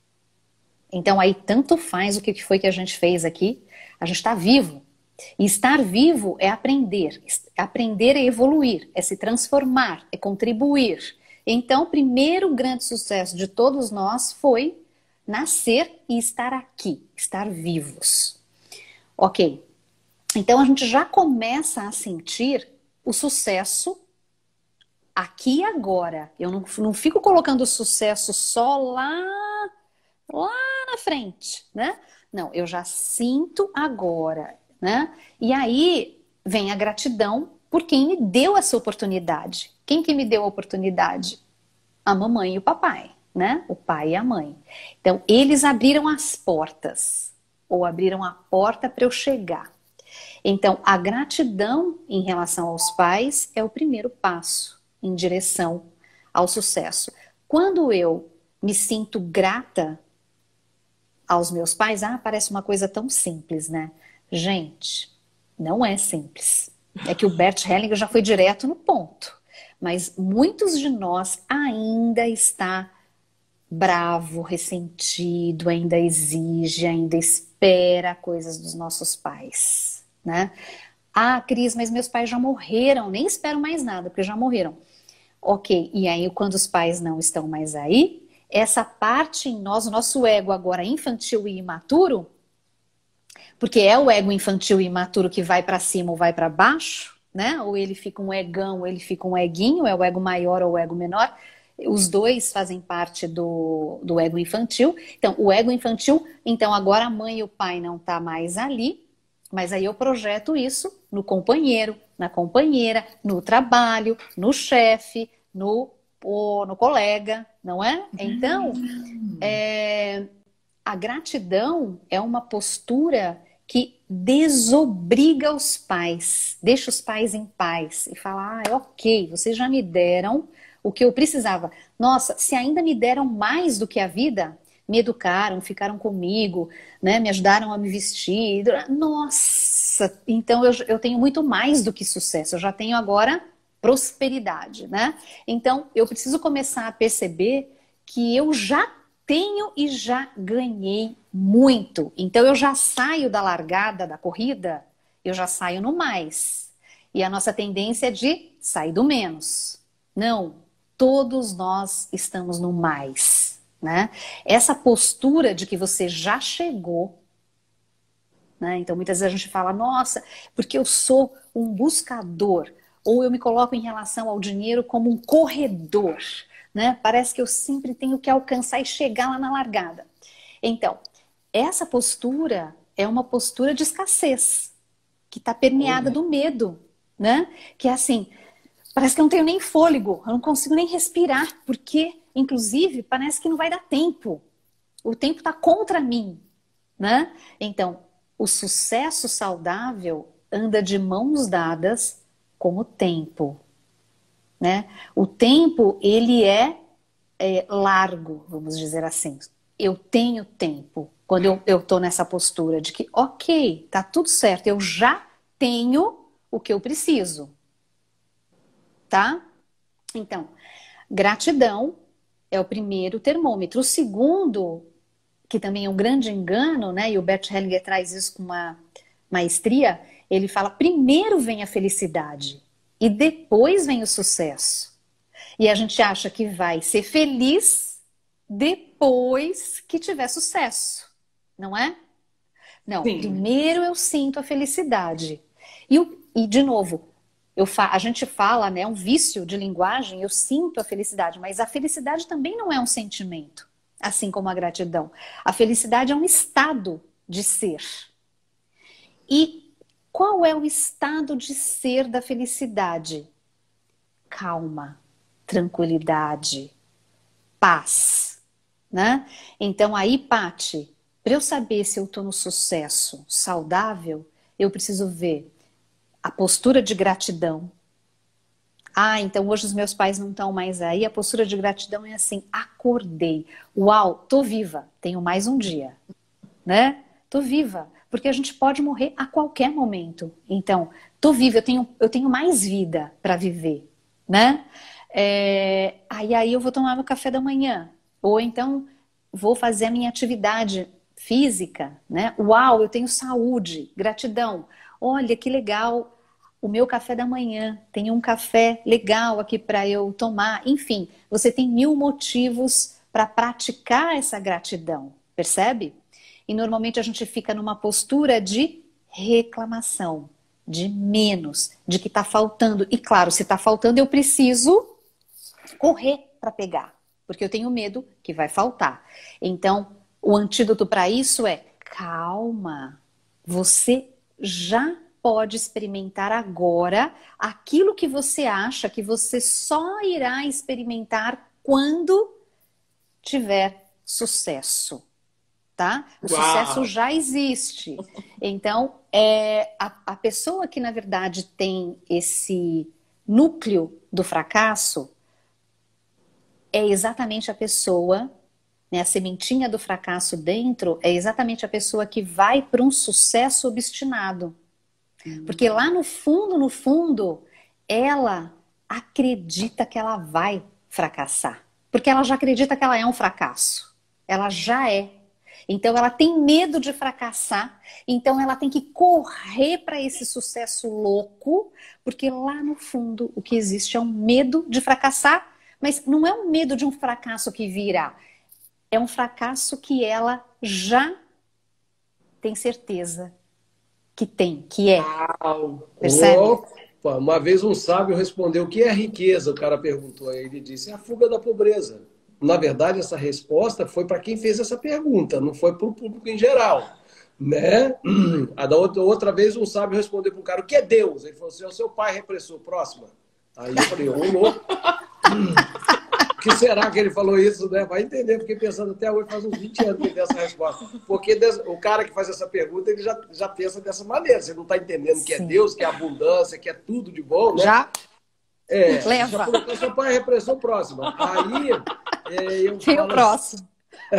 Então aí tanto faz o que foi que a gente fez aqui, a gente está vivo. E estar vivo é aprender, aprender é evoluir, é se transformar, é contribuir. Então o primeiro grande sucesso de todos nós foi nascer e estar aqui, estar vivos. Ok, então a gente já começa a sentir o sucesso aqui e agora. Eu não, não fico colocando o sucesso só lá, lá na frente, né? Não, eu já sinto agora, né? E aí vem a gratidão por quem me deu essa oportunidade. Quem que me deu a oportunidade? A mamãe e o papai, né? O pai e a mãe. Então, eles abriram as portas, ou abriram a porta para eu chegar. Então, a gratidão em relação aos pais é o primeiro passo em direção ao sucesso. Quando eu me sinto grata aos meus pais, ah, parece uma coisa tão simples, né? Gente, não é simples. É que o Bert Hellinger já foi direto no ponto. Mas muitos de nós ainda está bravo, ressentido, ainda exige, ainda espera coisas dos nossos pais, né? Ah, Cris, mas meus pais já morreram, nem espero mais nada, porque já morreram. Ok, e aí quando os pais não estão mais aí, essa parte em nós, o nosso ego agora infantil e imaturo, porque é o ego infantil e imaturo que vai para cima ou vai para baixo, né? Ou ele fica um egão, ou ele fica um eguinho, é o ego maior ou o ego menor. Os dois fazem parte do, do ego infantil. Então, o ego infantil, então agora a mãe e o pai não tá mais ali, mas aí eu projeto isso no companheiro, na companheira, no trabalho, no chefe, no, no colega, não é? Então, é, a gratidão é uma postura que desobriga os pais, deixa os pais em paz e fala, ah, ok, vocês já me deram o que eu precisava. Nossa, se ainda me deram mais do que a vida, me educaram, ficaram comigo, né, me ajudaram a me vestir. Nossa, então eu, eu tenho muito mais do que sucesso, eu já tenho agora prosperidade, né? Então eu preciso começar a perceber que eu já tenho e já ganhei muito. Então eu já saio da largada da corrida, eu já saio no mais. E a nossa tendência é de sair do menos. Não, todos nós estamos no mais, né? Essa postura de que você já chegou, né? Então muitas vezes a gente fala, nossa, porque eu sou um buscador, ou eu me coloco em relação ao dinheiro como um corredor, né? Parece que eu sempre tenho que alcançar e chegar lá na largada. Então, essa postura é uma postura de escassez, que está permeada do medo, né? Que é assim, parece que eu não tenho nem fôlego, eu não consigo nem respirar, porque, inclusive, parece que não vai dar tempo. O tempo está contra mim, né? Então, o sucesso saudável anda de mãos dadas com o tempo, né? O tempo, ele é, é largo, vamos dizer assim. Eu tenho tempo, quando eu, eu tô nessa postura de que, ok, tá tudo certo, eu já tenho o que eu preciso. Tá? Então, gratidão é o primeiro termômetro. O segundo, que também é um grande engano, né? E o Bert Hellinger traz isso com uma maestria, Ele fala, primeiro vem a felicidade e depois vem o sucesso. E a gente acha que vai ser feliz depois que tiver sucesso, não é? Não, Sim. primeiro eu sinto a felicidade. E, o, e de novo, eu fa, a gente fala, né, um vício de linguagem, eu sinto a felicidade, mas a felicidade também não é um sentimento, assim como a gratidão. A felicidade é um estado de ser. E qual é o estado de ser da felicidade? Calma, tranquilidade, paz, né? Então aí, Paty, para eu saber se eu estou no sucesso saudável, eu preciso ver a postura de gratidão. Ah, então hoje os meus pais não estão mais aí. A postura de gratidão é assim, acordei. Uau, tô viva, tenho mais um dia, né? Tô viva, porque a gente pode morrer a qualquer momento. Então, tô viva, eu tenho, eu tenho mais vida para viver, né? É, aí, aí eu vou tomar meu café da manhã. Ou então vou fazer a minha atividade física, né? Uau, eu tenho saúde, gratidão. Olha que legal, o meu café da manhã, tem um café legal aqui para eu tomar. Enfim, você tem mil motivos para praticar essa gratidão, percebe? E normalmente a gente fica numa postura de reclamação, de menos, de que está faltando. E claro, se está faltando, eu preciso correr para pegar, porque eu tenho medo que vai faltar. Então, o antídoto para isso é calma. Você já pode experimentar agora aquilo que você acha que você só irá experimentar quando tiver sucesso, tá? O Uau. Sucesso já existe. Então, é, a, a pessoa que, na verdade, tem esse núcleo do fracasso é exatamente a pessoa, né, a sementinha do fracasso dentro é exatamente a pessoa que vai para um sucesso obstinado. Uhum. Porque lá no fundo, no fundo, ela acredita que ela vai fracassar. Porque ela já acredita que ela é um fracasso. Ela já é. Então ela tem medo de fracassar. Então ela tem que correr para esse sucesso louco. Porque lá no fundo o que existe é um medo de fracassar. Mas não é um medo de um fracasso que virá. É um fracasso que ela já tem certeza que tem, que é. Uau. Percebe? Opa, uma vez um sábio respondeu, o que é riqueza? O cara perguntou, aí ele disse, é a fuga da pobreza. Na verdade, essa resposta foi para quem fez essa pergunta, não foi para o público em geral. Né? A da outra, outra vez um sábio respondeu para um cara, o que é Deus? Ele falou assim, é o seu pai repressor. Próxima. Aí eu falei, ô louco. Por que será que ele falou isso, né? Vai entender, fiquei pensando até hoje, faz uns vinte anos que ele deu essa resposta. Porque o cara que faz essa pergunta, ele já, já pensa dessa maneira. Você não está entendendo que é Deus, que é abundância, que é tudo de bom, né? Já? É, Leva. Já colocou seu pai a repressão próxima. Aí, é, eu Quem é o próximo?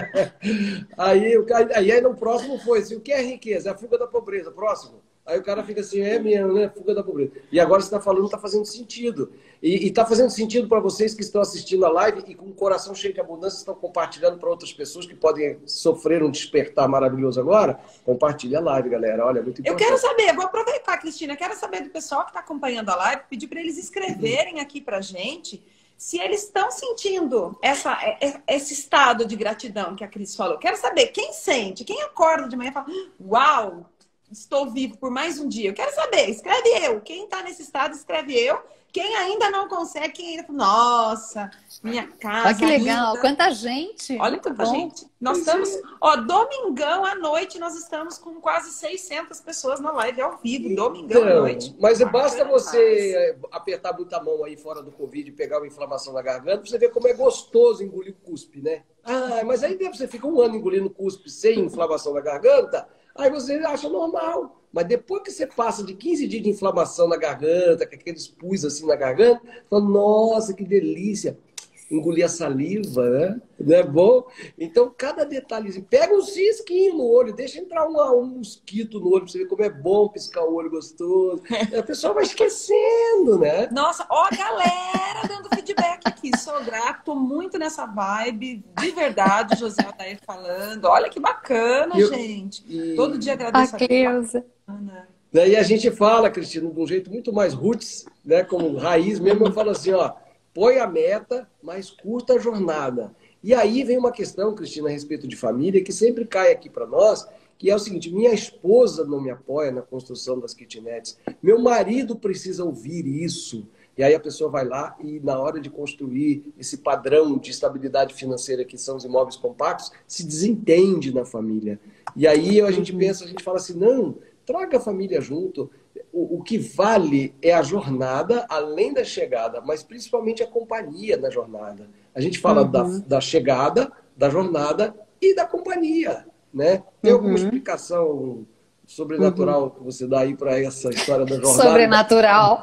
aí, aí, aí no próximo foi assim, o que é riqueza? É a fuga da pobreza. Próximo. Aí o cara fica assim, é mesmo, né? Fuga da pobreza. E agora você está falando, está fazendo sentido. E está fazendo sentido para vocês que estão assistindo a live e com o coração cheio de abundância estão compartilhando para outras pessoas que podem sofrer um despertar maravilhoso agora. Compartilha a live, galera. Olha, é muito importante. Eu quero saber, vou aproveitar, Cristina, quero saber do pessoal que está acompanhando a live, pedir para eles escreverem aqui para a gente se eles estão sentindo essa, esse estado de gratidão que a Cris falou. Quero saber, quem sente? Quem acorda de manhã e fala, uau! Estou vivo por mais um dia. Eu quero saber, escreve eu. Quem está nesse estado, escreve eu. Quem ainda não consegue, quem ainda fala, nossa, minha casa. Olha que legal, ainda... quanta gente. Olha Muito quanta bom. gente. Nós estamos, ó, domingão à noite, nós estamos com quase seiscentas pessoas na live ao vivo. Domingão então, à noite. Mas basta você apertar muita mão aí fora do Covid e pegar uma inflamação na garganta, pra você ver como é gostoso engolir cuspe, né? Ah, mas aí você fica um ano engolindo cuspe sem inflamação na garganta. Aí você acha normal. Mas depois que você passa de quinze dias de inflamação na garganta, com aqueles pus assim na garganta, fala, nossa, que delícia. Engolir a saliva, né? Não é bom? Então, cada detalhezinho. Pega um cisquinho no olho, deixa entrar um, um mosquito no olho pra você ver como é bom piscar o olho gostoso. A pessoa vai esquecendo, né? Nossa, ó a galera dando feedback aqui. Sou grato, tô muito nessa vibe. De verdade, José Aldair falando. Olha que bacana, eu, gente. E... Todo dia agradeço a Cleusa. Daí a gente fala, Cristina, de um jeito muito mais roots, né? Como raiz mesmo, eu falo assim, ó, põe a meta, mas curta a jornada. E aí vem uma questão, Cristina, a respeito de família, que sempre cai aqui para nós, que é o seguinte, minha esposa não me apoia na construção das kitnets, meu marido precisa ouvir isso. E aí a pessoa vai lá e na hora de construir esse padrão de estabilidade financeira que são os imóveis compactos, se desentende na família. E aí a gente pensa, a gente fala assim, não, traga a família junto. O, o que vale é a jornada, além da chegada, mas principalmente a companhia na jornada. A gente fala uhum. da, da chegada, da jornada e da companhia, né? Tem alguma uhum. explicação sobrenatural uhum. que você dá aí para essa história da jornada? Sobrenatural.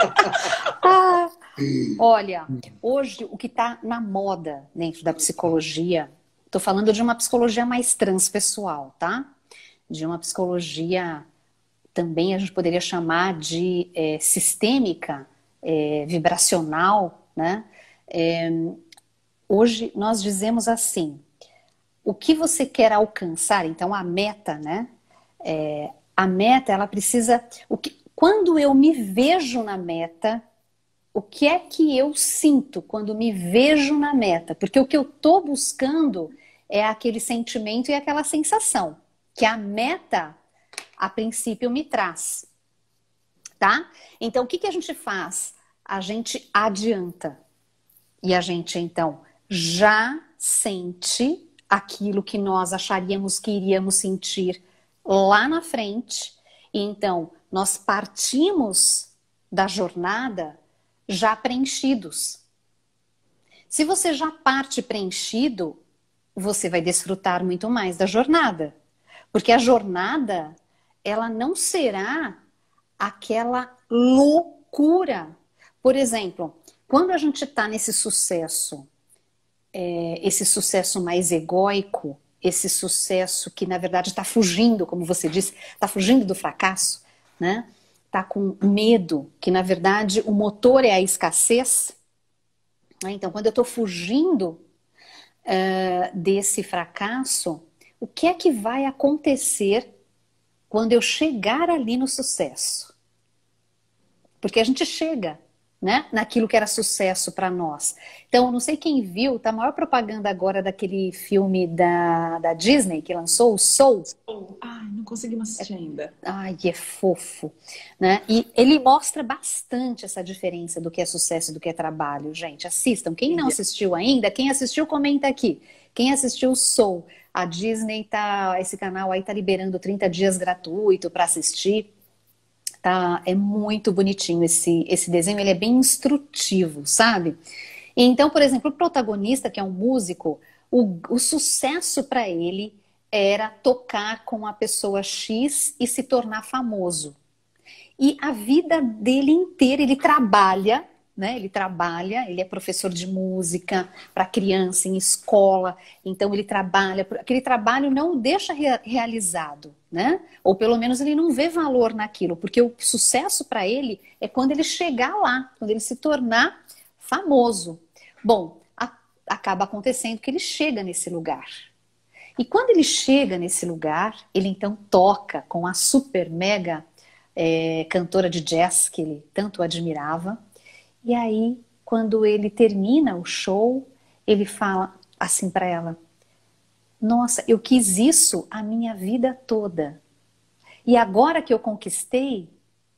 ah, olha, hoje o que está na moda dentro da psicologia, estou falando de uma psicologia mais transpessoal, tá? De uma psicologia também a gente poderia chamar de é, sistêmica, é, vibracional, né? É, hoje nós dizemos assim, o que você quer alcançar, então a meta, né? É, a meta, ela precisa... O que, quando eu me vejo na meta, o que é que eu sinto quando me vejo na meta? Porque o que eu estou buscando é aquele sentimento e aquela sensação que a meta, a princípio, me traz. Tá? Então, o que, que a gente faz? A gente adianta. E a gente, então, já sente aquilo que nós acharíamos que iríamos sentir lá na frente. E então, nós partimos da jornada já preenchidos. Se você já parte preenchido, você vai desfrutar muito mais da jornada. Porque a jornada, ela não será aquela loucura. Por exemplo, quando a gente está nesse sucesso, é, esse sucesso mais egóico, esse sucesso que, na verdade, está fugindo, como você disse, está fugindo do fracasso, né? Está com medo, que, na verdade, o motor é a escassez. Né? Então, quando eu estou fugindo uh, desse fracasso, o que é que vai acontecer quando eu chegar ali no sucesso? Porque a gente chega, né, naquilo que era sucesso para nós. Então, não sei quem viu, tá a maior propaganda agora daquele filme da, da Disney que lançou, o Soul. Ai, não consegui assistir ainda. Ai, é fofo, né? E ele mostra bastante essa diferença do que é sucesso e do que é trabalho, gente. Assistam. Quem não assistiu ainda, quem assistiu, comenta aqui. Quem assistiu o Soul, a Disney tá, esse canal aí tá liberando trinta dias gratuito para assistir. Tá, é muito bonitinho esse, esse desenho, ele é bem instrutivo, sabe? Então, por exemplo, o protagonista, que é um músico, o, o sucesso para ele era tocar com a pessoa X e se tornar famoso. E a vida dele inteira, ele trabalha, né? Ele trabalha, ele é professor de música para criança em escola, então ele trabalha, aquele trabalho não o deixa rea- realizado, né? Ou pelo menos ele não vê valor naquilo, porque o sucesso para ele é quando ele chegar lá, quando ele se tornar famoso. Bom, a, acaba acontecendo que ele chega nesse lugar. E quando ele chega nesse lugar, ele então toca com a super mega é, cantora de jazz que ele tanto admirava. E aí, quando ele termina o show, ele fala assim para ela: nossa, eu quis isso a minha vida toda. E agora que eu conquistei,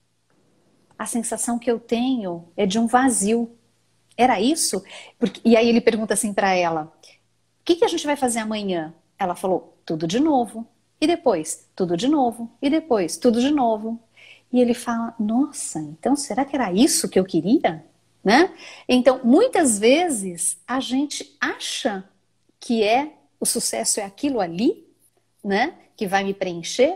a sensação que eu tenho é de um vazio. Era isso? Porque... E aí ele pergunta assim para ela: o que, que a gente vai fazer amanhã? Ela falou: tudo de novo. E depois, tudo de novo. E depois, tudo de novo. E ele fala: nossa, então será que era isso que eu queria? Né? Então, muitas vezes, a gente acha que é o sucesso é aquilo ali, né? Que vai me preencher,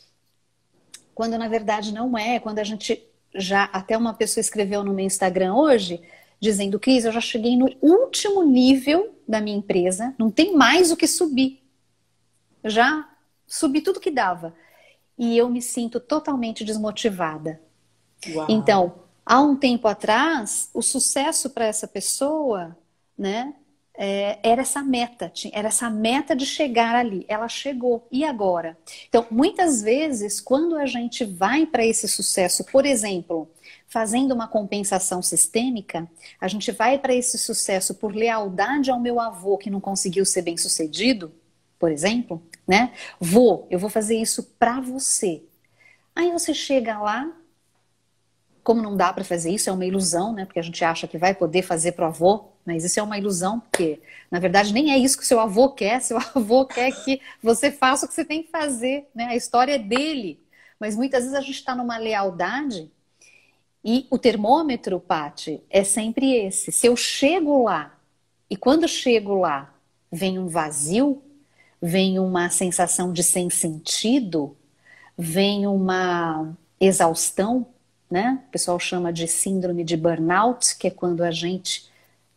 quando na verdade não é. Quando a gente já, até uma pessoa escreveu no meu Instagram hoje, dizendo: Cris, eu já cheguei no último nível da minha empresa, não tem mais o que subir. Eu já subi tudo que dava. E eu me sinto totalmente desmotivada. Uau. Então, há um tempo atrás, o sucesso para essa pessoa, né, é, era essa meta, era essa meta de chegar ali. Ela chegou. E agora? Então, muitas vezes, quando a gente vai para esse sucesso, por exemplo, fazendo uma compensação sistêmica, a gente vai para esse sucesso por lealdade ao meu avô que não conseguiu ser bem-sucedido, por exemplo, né? Vô, eu vou fazer isso para você. Aí você chega lá, como não dá para fazer isso, é uma ilusão, né? Porque a gente acha que vai poder fazer pro avô, mas isso é uma ilusão, porque na verdade nem é isso que seu avô quer. Seu avô quer que você faça o que você tem que fazer, né? A história é dele. Mas muitas vezes a gente está numa lealdade e o termômetro, Paty, é sempre esse. Se eu chego lá e quando eu chego lá vem um vazio, vem uma sensação de sem sentido, vem uma exaustão, né? O pessoal chama de síndrome de burnout, que é quando a gente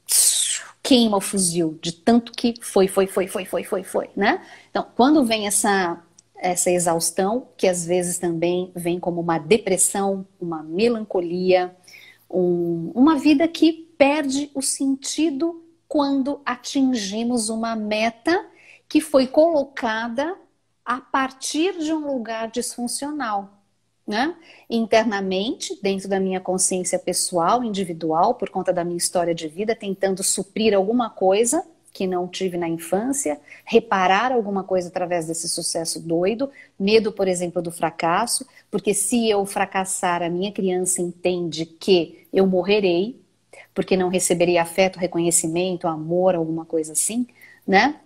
queima o fuzil de tanto que foi, foi, foi, foi, foi, foi, foi, né? Então, quando vem essa, essa exaustão, que às vezes também vem como uma depressão, uma melancolia, um, uma vida que perde o sentido quando atingimos uma meta que foi colocada a partir de um lugar disfuncional. Né? Internamente, dentro da minha consciência pessoal, individual, por conta da minha história de vida, tentando suprir alguma coisa que não tive na infância, reparar alguma coisa através desse sucesso doido, medo, por exemplo, do fracasso, porque se eu fracassar, a minha criança entende que eu morrerei, porque não receberei afeto, reconhecimento, amor, alguma coisa assim, né?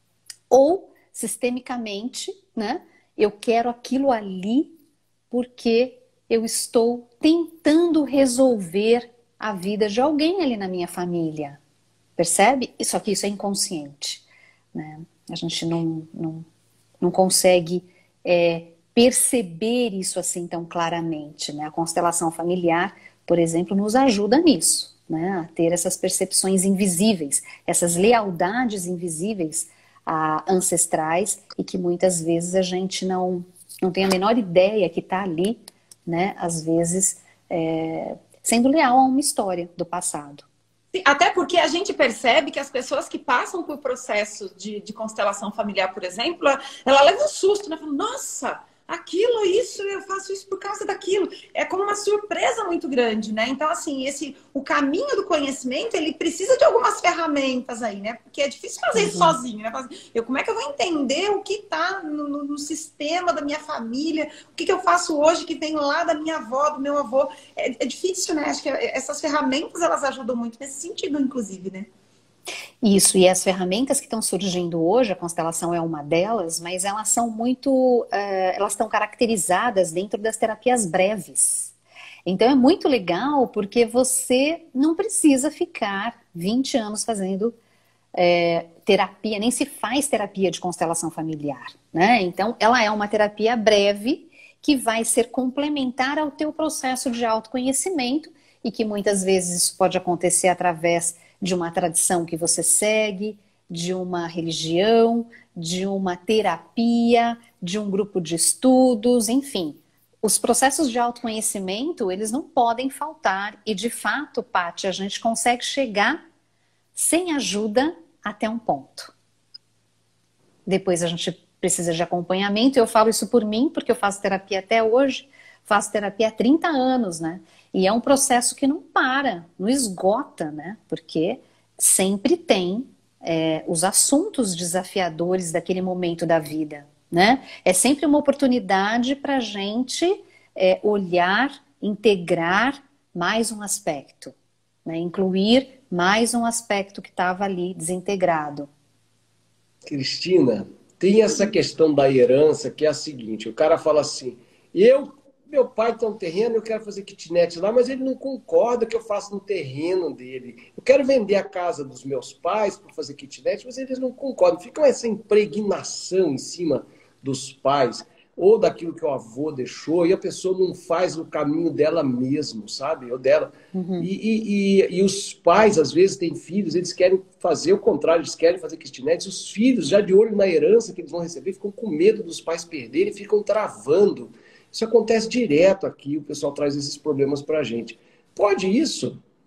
Ou, sistemicamente, né? Eu quero aquilo ali porque eu estou tentando resolver a vida de alguém ali na minha família. Percebe? Só que isso é inconsciente, né? A gente não, não, não consegue é, perceber isso assim tão claramente, né? A constelação familiar, por exemplo, nos ajuda nisso, né? A ter essas percepções invisíveis, essas lealdades invisíveis a ancestrais e que muitas vezes a gente não... não tem a menor ideia que está ali, né, às vezes, é, sendo leal a uma história do passado. Até porque a gente percebe que as pessoas que passam por processo de, de constelação familiar, por exemplo, ela leva um susto, né? Fala, nossa, aquilo, isso, eu faço isso por causa daquilo. É como uma surpresa muito grande, né? Então, assim, esse, o caminho do conhecimento, ele precisa de algumas ferramentas aí, né? Porque é difícil fazer uhum. isso sozinho, né? Eu, como é que eu vou entender o que está no, no, no sistema da minha família? O que, que eu faço hoje que vem lá da minha avó, do meu avô? É, é difícil, né? Acho que essas ferramentas, elas ajudam muito nesse sentido, inclusive, né? Isso, e as ferramentas que estão surgindo hoje, a constelação é uma delas, mas elas são muito, uh, elas estão caracterizadas dentro das terapias breves. Então é muito legal porque você não precisa ficar vinte anos fazendo é, terapia, nem se faz terapia de constelação familiar, né? Então ela é uma terapia breve que vai ser complementar ao teu processo de autoconhecimento e que muitas vezes isso pode acontecer através de uma tradição que você segue, de uma religião, de uma terapia, de um grupo de estudos, enfim. Os processos de autoconhecimento, eles não podem faltar e, de fato, Paty, a gente consegue chegar sem ajuda até um ponto. Depois a gente precisa de acompanhamento, eu falo isso por mim, porque eu faço terapia até hoje, faço terapia há trinta anos, né? E é um processo que não para, não esgota, né? Porque sempre tem é, os assuntos desafiadores daquele momento da vida, né? É sempre uma oportunidade para a gente é, olhar, integrar mais um aspecto, né? Incluir mais um aspecto que estava ali desintegrado. Cristina, tem essa questão da herança que é a seguinte, o cara fala assim, eu... meu pai tem um terreno, eu quero fazer kitnet lá, mas ele não concorda que eu faça no terreno dele. Eu quero vender a casa dos meus pais para fazer kitnet, mas eles não concordam. Fica essa impregnação em cima dos pais, ou daquilo que o avô deixou, e a pessoa não faz o caminho dela mesmo, sabe? Ou dela. Uhum. E, e, e, e os pais, às vezes, têm filhos, eles querem fazer o contrário, eles querem fazer kitnet. Os filhos, já de olho na herança que eles vão receber, ficam com medo dos pais perderem, ficam travando. Isso acontece direto aqui, o pessoal traz esses problemas para a gente. Pode isso?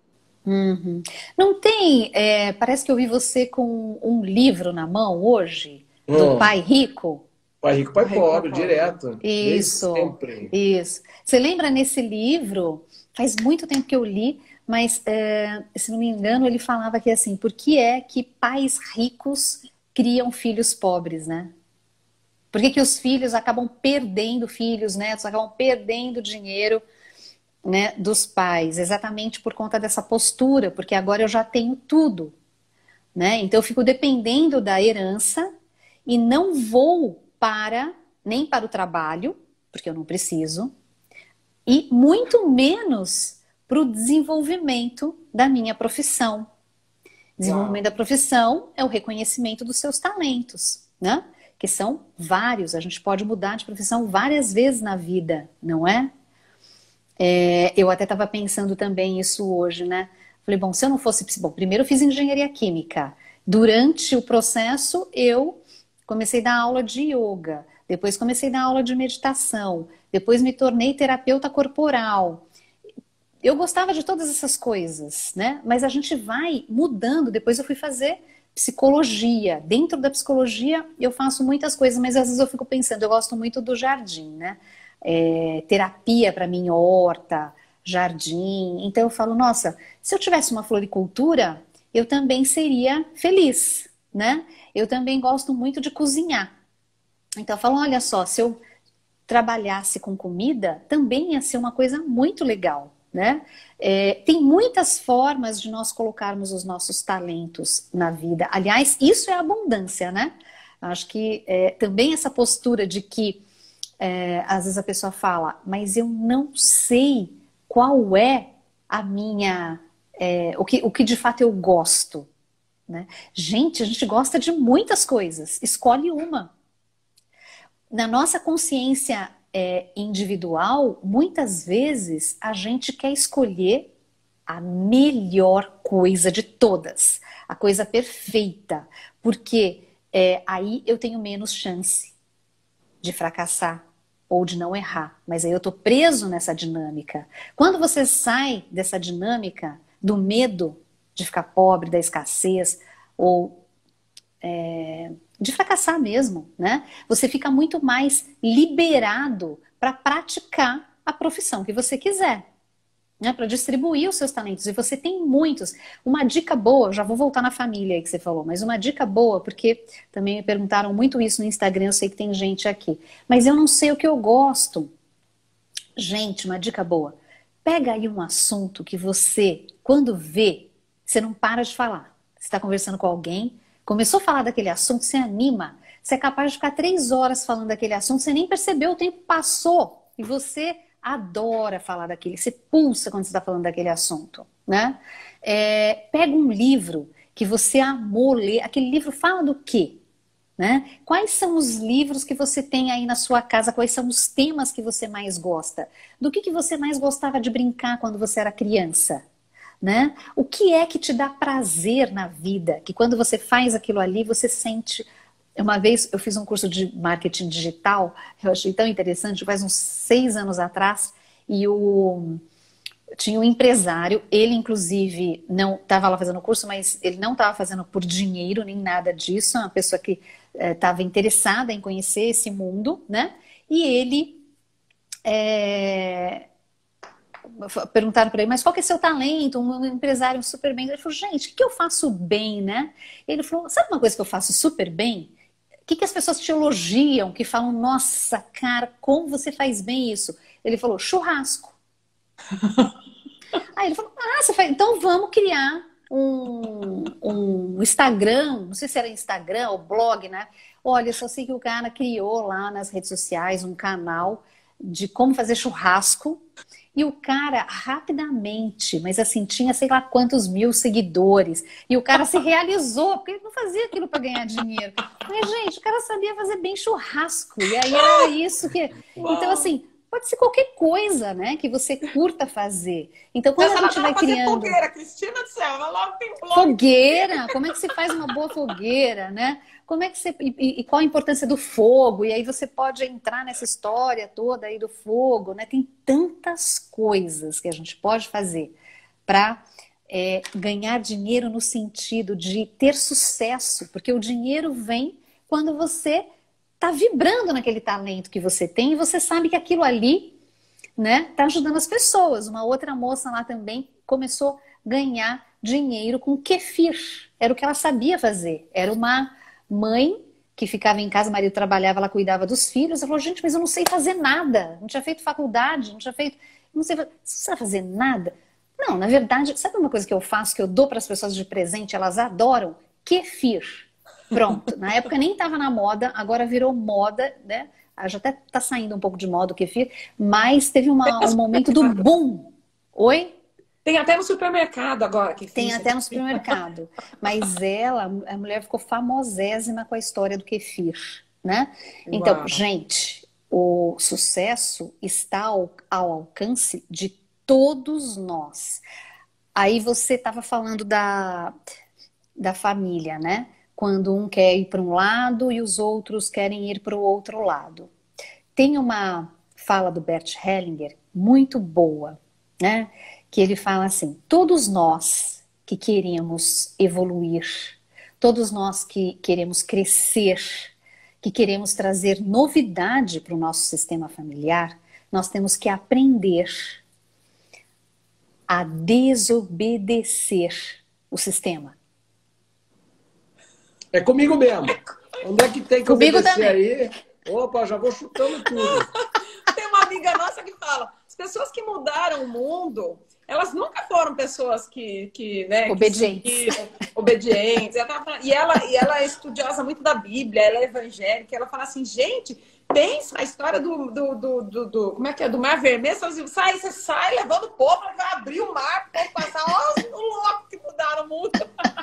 Uhum. Não tem, é, parece que eu vi você com um livro na mão hoje, do Hum, Pai Rico. pai rico, pai Pai rico, pai pobre, pobre. direto, desde Isso, sempre. isso. Você lembra nesse livro? Faz muito tempo que eu li, mas é, se não me engano, ele falava que assim, por que é que pais ricos criam filhos pobres, né? Por que que os filhos acabam perdendo filhos, netos, acabam perdendo dinheiro, né, dos pais? Exatamente por conta dessa postura, porque agora eu já tenho tudo, né? Então eu fico dependendo da herança e não vou para nem para o trabalho, porque eu não preciso, e muito menos para o desenvolvimento da minha profissão. Desenvolvimento Uau. da profissão é o reconhecimento dos seus talentos, né? Que são vários. A gente pode mudar de profissão várias vezes na vida, não é? É, eu até estava pensando também isso hoje, né? Falei, bom, se eu não fosse... Bom, primeiro eu fiz engenharia química. Durante o processo, eu comecei a dar aula de yoga. Depois comecei a dar aula de meditação. Depois me tornei terapeuta corporal. Eu gostava de todas essas coisas, né? Mas a gente vai mudando. Depois eu fui fazer psicologia. Dentro da psicologia eu faço muitas coisas, mas às vezes eu fico pensando, eu gosto muito do jardim, né? É, terapia para mim, horta, jardim. Então eu falo, nossa, se eu tivesse uma floricultura, eu também seria feliz, né? Eu também gosto muito de cozinhar. Então eu falo, olha só, se eu trabalhasse com comida, também ia ser uma coisa muito legal, né? É, tem muitas formas de nós colocarmos os nossos talentos na vida. Aliás, isso é abundância, né? Acho que é, também essa postura de que é, às vezes a pessoa fala, mas eu não sei qual é a minha, é, o que, o que de fato eu gosto, né? Gente, a gente gosta de muitas coisas, escolhe uma. Na nossa consciência é, individual, muitas vezes a gente quer escolher a melhor coisa de todas, a coisa perfeita, porque é, aí eu tenho menos chance de fracassar ou de não errar, mas aí eu tô preso nessa dinâmica. Quando você sai dessa dinâmica do medo de ficar pobre, da escassez ou é, de fracassar mesmo, né? Você fica muito mais liberado para praticar a profissão que você quiser, né? Para distribuir os seus talentos. E você tem muitos. Uma dica boa, já vou voltar na família aí que você falou, mas uma dica boa, porque também me perguntaram muito isso no Instagram, eu sei que tem gente aqui. Mas eu não sei o que eu gosto. Gente, uma dica boa. Pega aí um assunto que você, quando vê, você não para de falar. Você está conversando com alguém, começou a falar daquele assunto, você anima. Você é capaz de ficar três horas falando daquele assunto, você nem percebeu, o tempo passou. E você adora falar daquele, você pulsa quando você está falando daquele assunto, né? É, pega um livro que você amou ler. Aquele livro fala do quê? Né? Quais são os livros que você tem aí na sua casa? Quais são os temas que você mais gosta? Do que, que você mais gostava de brincar quando você era criança? Né? O que é que te dá prazer na vida? Que quando você faz aquilo ali, você sente... Uma vez eu fiz um curso de marketing digital, eu achei tão interessante, faz uns seis anos atrás, e o... tinha um empresário, ele inclusive não estava lá fazendo o curso, mas ele não estava fazendo por dinheiro nem nada disso, é uma pessoa que estava interessada em conhecer esse mundo, né? E ele... É... perguntaram para ele, mas qual que é seu talento? Um empresário super bem. Ele falou, gente, o que, que eu faço bem, né? Ele falou, sabe uma coisa que eu faço super bem? O que, que as pessoas te elogiam, que falam, nossa, cara, como você faz bem isso? Ele falou, churrasco. Aí ele falou, ah, você faz... então vamos criar um, um Instagram, não sei se era Instagram ou blog, né? Olha, eu só sei que o cara criou lá nas redes sociais um canal de como fazer churrasco. E o cara, rapidamente, mas assim, tinha sei lá quantos mil seguidores. E o cara se realizou, porque ele não fazia aquilo para ganhar dinheiro. Mas, gente, o cara sabia fazer bem churrasco. E aí era isso que... Então, assim, pode ser qualquer coisa, né? Que você curta fazer. Então, quando Mas a gente vai fazer criando... fogueira, Cristina do céu, ela logo tem blog. Fogueira! Como é que se faz uma boa fogueira, né? Como é que você... E, e qual a importância do fogo? E aí você pode entrar nessa história toda aí do fogo, né? Tem tantas coisas que a gente pode fazer para é ganhar dinheiro no sentido de ter sucesso, porque o dinheiro vem quando você está vibrando naquele talento que você tem e você sabe que aquilo ali, né, tá ajudando as pessoas. Uma outra moça lá também começou a ganhar dinheiro com kefir. Era o que ela sabia fazer. Era uma mãe que ficava em casa, o marido trabalhava, ela cuidava dos filhos. Ela falou, gente, mas eu não sei fazer nada. Não tinha feito faculdade, não tinha feito... Não sei, você não sabe fazer nada? Não, na verdade, sabe uma coisa que eu faço, que eu dou para as pessoas de presente, elas adoram? Kefir. Pronto. Na época nem estava na moda, agora virou moda, né? Já até está saindo um pouco de moda o kefir, mas teve uma, um momento do boom. Oi? Tem até no supermercado agora. Kefir. Tem até no supermercado. Mas ela, a mulher ficou famosésima com a história do kefir, né? Então, Uau. gente, o sucesso está ao, ao alcance de todos nós. Aí você estava falando da, da família, né? Quando um quer ir para um lado e os outros querem ir para o outro lado. Tem uma fala do Bert Hellinger muito boa, né? Que ele fala assim, todos nós que queremos evoluir, todos nós que queremos crescer, que queremos trazer novidade para o nosso sistema familiar, nós temos que aprender a desobedecer o sistema. É comigo mesmo. Onde é que tem que comigo obedecer também. aí? Opa, já vou chutando tudo. Tem uma amiga nossa que fala, as pessoas que mudaram o mundo, elas nunca foram pessoas que, que né, obedientes. Que seguiram, obedientes. E ela, e ela é estudiosa muito da Bíblia, ela é evangélica, ela fala assim, gente, pensa a história do, do, do, do, do como é que é, do Mar Vermelho, você sai, você sai levando o povo, vai abrir o mar, o povo passar, olha os loucos que mudaram o mundo.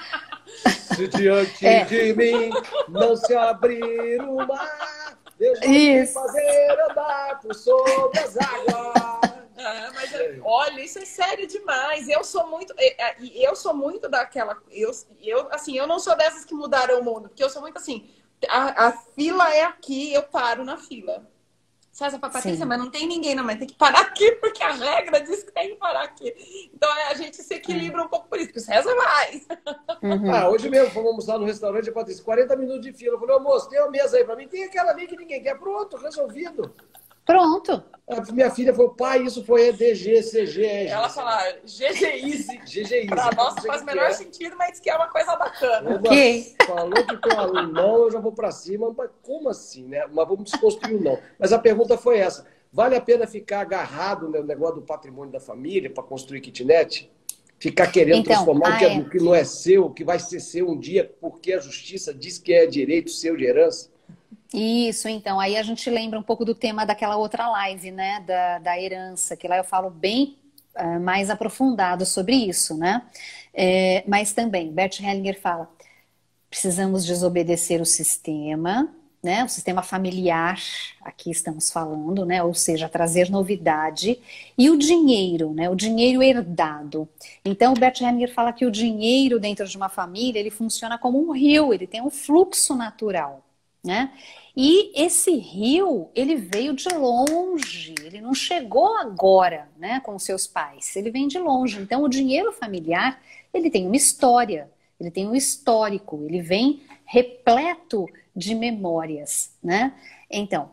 Se diante é. de mim não se abrir o mar, deixa fazer andar por sobre as águas. Ah, mas olha, isso é sério demais. Eu sou muito, eu sou muito daquela, eu, eu assim, eu não sou dessas que mudaram o mundo, porque eu sou muito assim, a, a fila é aqui, eu paro na fila. César, para Patrícia, mas não tem ninguém, não, mas tem que parar aqui, porque a regra diz que tem que parar aqui. Então a gente se equilibra um pouco por isso, porque o César vai. Uhum. Ah, hoje mesmo fomos lá no restaurante, a Patrícia, quarenta minutos de fila. Eu falei, ô moço, tem uma mesa aí para mim? Tem aquela ali que ninguém quer. Pronto, resolvido. Pronto. A minha filha falou, pai, isso foi E D G, C G. Ela fala G G Easy. G G Easy. Para nós faz o menor sentido, mas que é uma coisa bacana. Ok. Falou que tem um não, eu já vou para cima. Mas como assim, né? Mas vamos desconstruir o não. Mas a pergunta foi essa. Vale a pena ficar agarrado no negócio do patrimônio da família para construir kitnet? Ficar querendo então, transformar ah, o que, é, é. que não é seu, que vai ser seu um dia, porque a justiça diz que é direito seu de herança? Isso, então, aí a gente lembra um pouco do tema daquela outra live, né, da, da herança, que lá eu falo bem uh, mais aprofundado sobre isso, né, é, mas também, Bert Hellinger fala, precisamos desobedecer o sistema, né, o sistema familiar, aqui estamos falando, né, ou seja, trazer novidade, e o dinheiro, né, o dinheiro herdado. Então, o Bert Hellinger fala que o dinheiro dentro de uma família, ele funciona como um rio, ele tem um fluxo natural, né? E esse rio, ele veio de longe, ele não chegou agora, né, com seus pais, ele vem de longe. Então, o dinheiro familiar, ele tem uma história, ele tem um histórico, ele vem repleto de memórias, né? Então,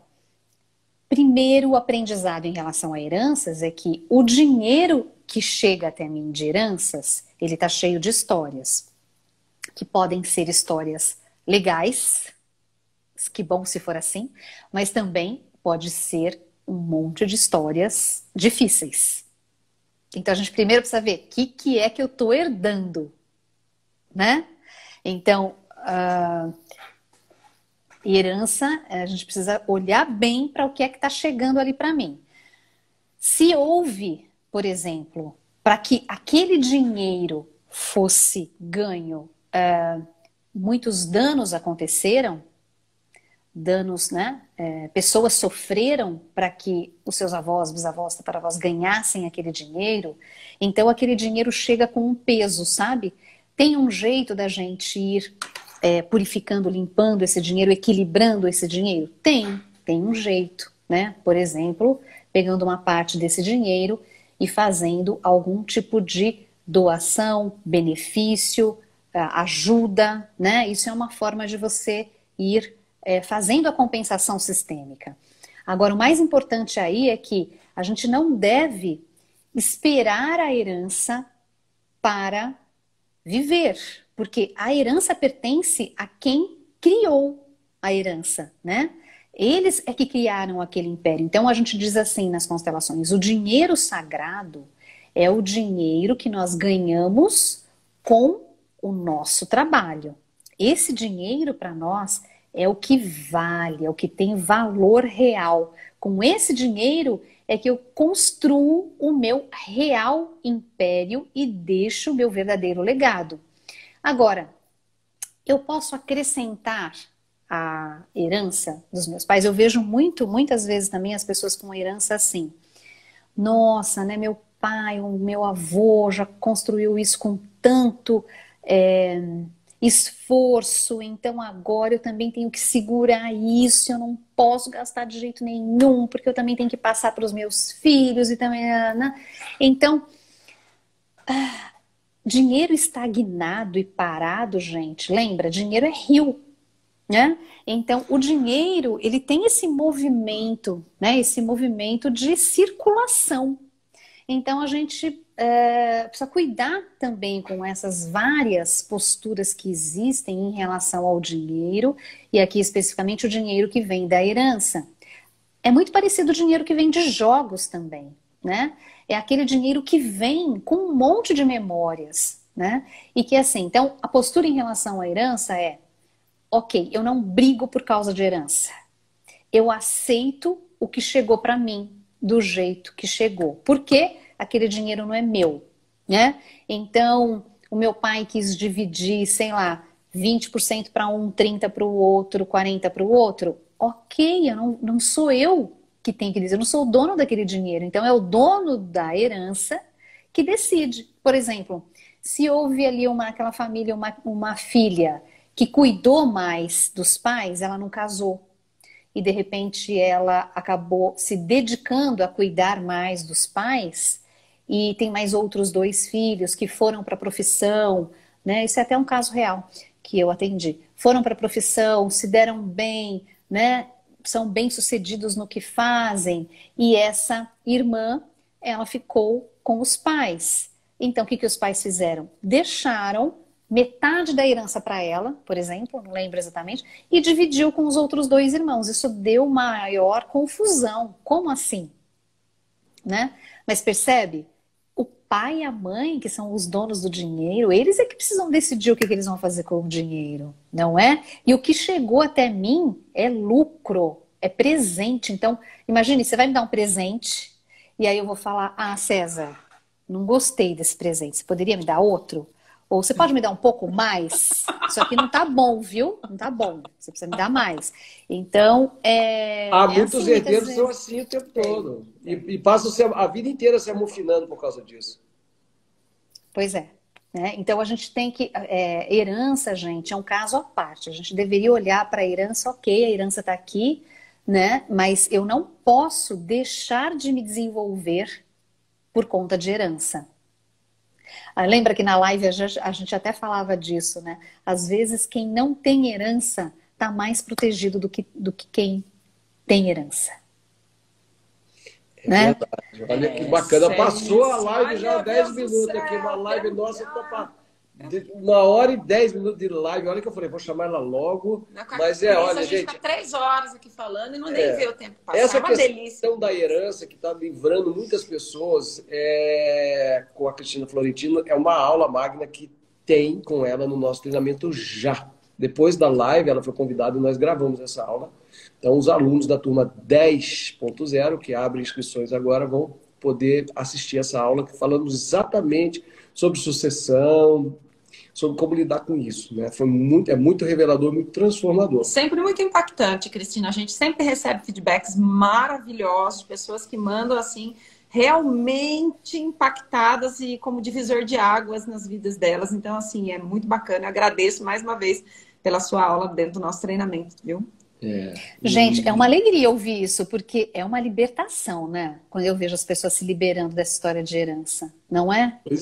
primeiro aprendizado em relação a heranças é que o dinheiro que chega até mim de heranças, ele está cheio de histórias, que podem ser histórias legais, que bom se for assim, mas também pode ser um monte de histórias difíceis. Então a gente primeiro precisa ver o que, que é que eu estou herdando, né? Então, uh, herança, a gente precisa olhar bem para o que é que está chegando ali para mim. Se houve, por exemplo, para que aquele dinheiro fosse ganho, uh, muitos danos aconteceram, danos, né? É, pessoas sofreram para que os seus avós, bisavós, tataravós ganhassem aquele dinheiro, então aquele dinheiro chega com um peso, sabe? Tem um jeito da gente ir é, purificando, limpando esse dinheiro, equilibrando esse dinheiro? Tem, tem um jeito, né? Por exemplo, pegando uma parte desse dinheiro e fazendo algum tipo de doação, benefício, ajuda, né? Isso é uma forma de você ir é, fazendo a compensação sistêmica. Agora, o mais importante aí é que a gente não deve esperar a herança para viver, porque a herança pertence a quem criou a herança, né? Eles é que criaram aquele império. Então a gente diz assim nas constelações, o dinheiro sagrado é o dinheiro que nós ganhamos com o nosso trabalho. Esse dinheiro para nós é o que vale, é o que tem valor real. Com esse dinheiro é que eu construo o meu real império e deixo o meu verdadeiro legado. Agora, eu posso acrescentar a herança dos meus pais. Eu vejo muito, muitas vezes também as pessoas com herança assim. Nossa, né, meu pai, o meu avô já construiu isso com tanto é, esforço, então agora eu também tenho que segurar isso, eu não posso gastar de jeito nenhum, porque eu também tenho que passar para os meus filhos e também... Né? Então, ah, dinheiro estagnado e parado, gente, lembra? Dinheiro é rio. Né? Então, o dinheiro, ele tem esse movimento, né? Esse movimento de circulação. Então, a gente é, precisa cuidar também com essas várias posturas que existem em relação ao dinheiro, e aqui especificamente o dinheiro que vem da herança. É muito parecido o dinheiro que vem de jogos também, né? É aquele dinheiro que vem com um monte de memórias, né? E que assim, então, a postura em relação à herança é: ok, eu não brigo por causa de herança. Eu aceito o que chegou para mim do jeito que chegou. Porque aquele dinheiro não é meu, né? Então, o meu pai quis dividir, sei lá, vinte por cento para um, trinta por cento para o outro, quarenta por cento para o outro. Ok, eu não, não sou eu que tenho que dizer, eu não sou o dono daquele dinheiro. Então, é o dono da herança que decide. Por exemplo, se houve ali uma, aquela família, uma, uma filha que cuidou mais dos pais, ela não casou. E de repente ela acabou se dedicando a cuidar mais dos pais e tem mais outros dois filhos que foram para a profissão, né? Isso é até um caso real que eu atendi. Foram para a profissão, se deram bem, né? São bem-sucedidos no que fazem. E essa irmã, ela ficou com os pais. Então, o que, que os pais fizeram? Deixaram metade da herança para ela, por exemplo, não lembro exatamente, e dividiu com os outros dois irmãos. Isso deu maior confusão. Como assim? Né? Mas percebe? O pai e a mãe, que são os donos do dinheiro, eles é que precisam decidir o que, que eles vão fazer com o dinheiro, não é? E o que chegou até mim é lucro, é presente. Então, imagine, você vai me dar um presente, e aí eu vou falar: ah, César, não gostei desse presente, você poderia me dar outro? Ou você pode me dar um pouco mais? Isso aqui não tá bom, viu? Não tá bom. Você precisa me dar mais. Então, é... Há é muitos assim, herdeiros vezes... são assim o tempo todo. E, e passam a vida inteira se amofinando por causa disso. Pois é. Né? Então, a gente tem que... É, herança, gente, é um caso à parte. A gente deveria olhar para a herança, ok, a herança está aqui, né? Mas eu não posso deixar de me desenvolver por conta de herança. Lembra que na live a gente até falava disso, né? Às vezes quem não tem herança está mais protegido do que, do que quem tem herança. É né? verdade. Olha que bacana. É, Passou a isso. live Ai, já meu dez Deus do minutos céu, aqui. Uma live Deus nossa, do tá céu. pra- de- uma hora e dez minutos de live. Olha que eu falei, vou chamar ela logo. Na quarta- Mas é, Isso, olha, a gente gente, fica três horas aqui falando e não É. nem vê o tempo passar. essa é uma delícia. questão da herança que está livrando muitas pessoas é, com a Cristina Florentino é uma aula magna que tem com ela no nosso treinamento já. Depois da live, ela foi convidada e nós gravamos essa aula. Então, os alunos da turma dez ponto zero, que abre inscrições agora, vão poder assistir essa aula, que falamos exatamente sobre sucessão, sobre como lidar com isso, né? Foi muito, é muito revelador, muito transformador. Sempre muito impactante, Cristina. A gente sempre recebe feedbacks maravilhosos de pessoas que mandam, assim, realmente impactadas e como divisor de águas nas vidas delas. Então, assim, é muito bacana. Eu agradeço mais uma vez pela sua aula dentro do nosso treinamento, viu? É. Gente, é uma alegria ouvir isso, porque é uma libertação, né? Quando eu vejo as pessoas se liberando dessa história de herança, não é? Pois é.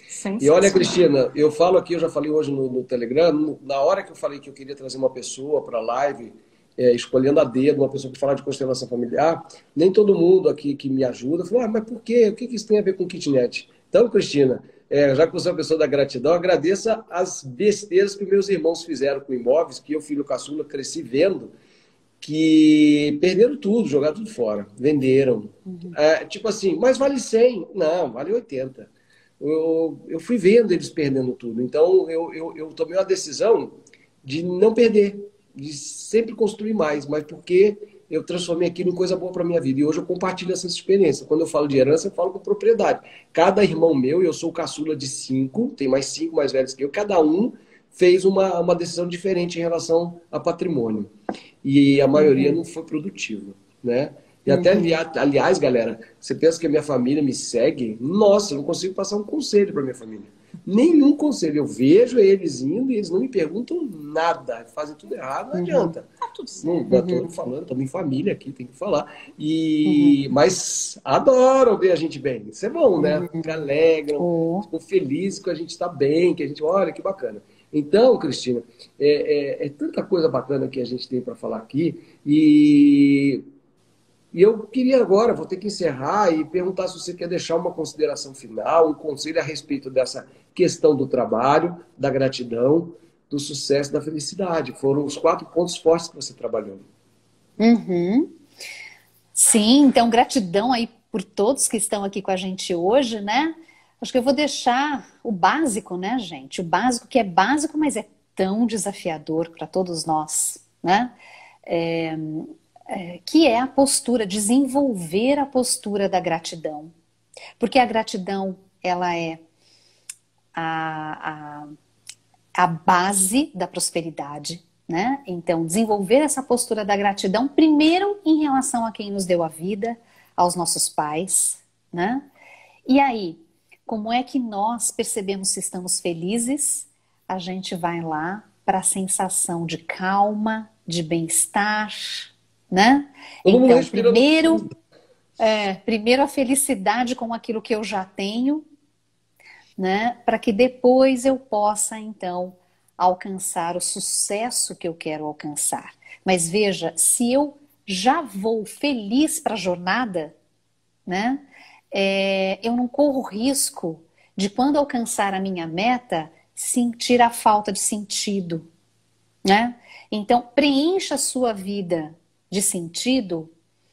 E olha, Cristina, eu falo aqui, eu já falei hoje no, no Telegram, na hora que eu falei que eu queria trazer uma pessoa para a live, é, escolhendo a dedo, uma pessoa que falar de constelação familiar, nem todo mundo aqui que me ajuda falou, ah, mas por quê? O que isso tem a ver com kitnet? Então, Cristina, é, já que você é uma pessoa da gratidão, agradeça as besteiras que meus irmãos fizeram com imóveis, que eu, filho caçula, cresci vendo, que perderam tudo, jogaram tudo fora, venderam. Uhum. É, tipo assim, mas vale cem? Não, vale oitenta. Eu, eu fui vendo eles perdendo tudo. Então, eu, eu, eu tomei uma decisão de não perder, de sempre construir mais, mas porque eu transformei aquilo em coisa boa para minha vida. E hoje eu compartilho essa experiência. Quando eu falo de herança, eu falo com propriedade. Cada irmão meu, eu sou o caçula de cinco, tem mais cinco mais velhos que eu, cada um fez uma, uma decisão diferente em relação a patrimônio. E a maioria uhum. não foi produtiva, né? E até, aliás, galera, você pensa que a minha família me segue? Nossa, eu não consigo passar um conselho para minha família. Nenhum conselho. Eu vejo eles indo e eles não me perguntam nada. Fazem tudo errado, não adianta. Tá tudo certo. Não estou falando, estamos em família aqui, tem que falar. E... Uhum. Mas adoram ver a gente bem. Isso é bom, né? Uhum. Ficam alegram, uhum. ficam felizes que a gente está bem, que a gente, olha, que bacana. Então, Cristina, é, é, é tanta coisa bacana que a gente tem para falar aqui. E... E eu queria agora, vou ter que encerrar e perguntar se você quer deixar uma consideração final, um conselho a respeito dessa questão do trabalho, da gratidão, do sucesso, da felicidade. Foram os quatro pontos fortes que você trabalhou. Uhum. Sim, então gratidão aí por todos que estão aqui com a gente hoje, né? Acho que eu vou deixar o básico, né, gente? O básico que é básico, mas é tão desafiador para todos nós, né? É... É, que é a postura, desenvolver a postura da gratidão. Porque a gratidão, ela é a, a, a base da prosperidade, né? Então, desenvolver essa postura da gratidão, primeiro em relação a quem nos deu a vida, aos nossos pais, né? E aí, como é que nós percebemos se estamos felizes? A gente vai lá para a sensação de calma, de bem-estar, né? Então, primeiro, é, primeiro a felicidade com aquilo que eu já tenho, né? Para que depois eu possa, então, alcançar o sucesso que eu quero alcançar. Mas veja, se eu já vou feliz para a jornada, né? É, eu não corro risco de, quando alcançar a minha meta, sentir a falta de sentido, né? Então, preencha a sua vida de sentido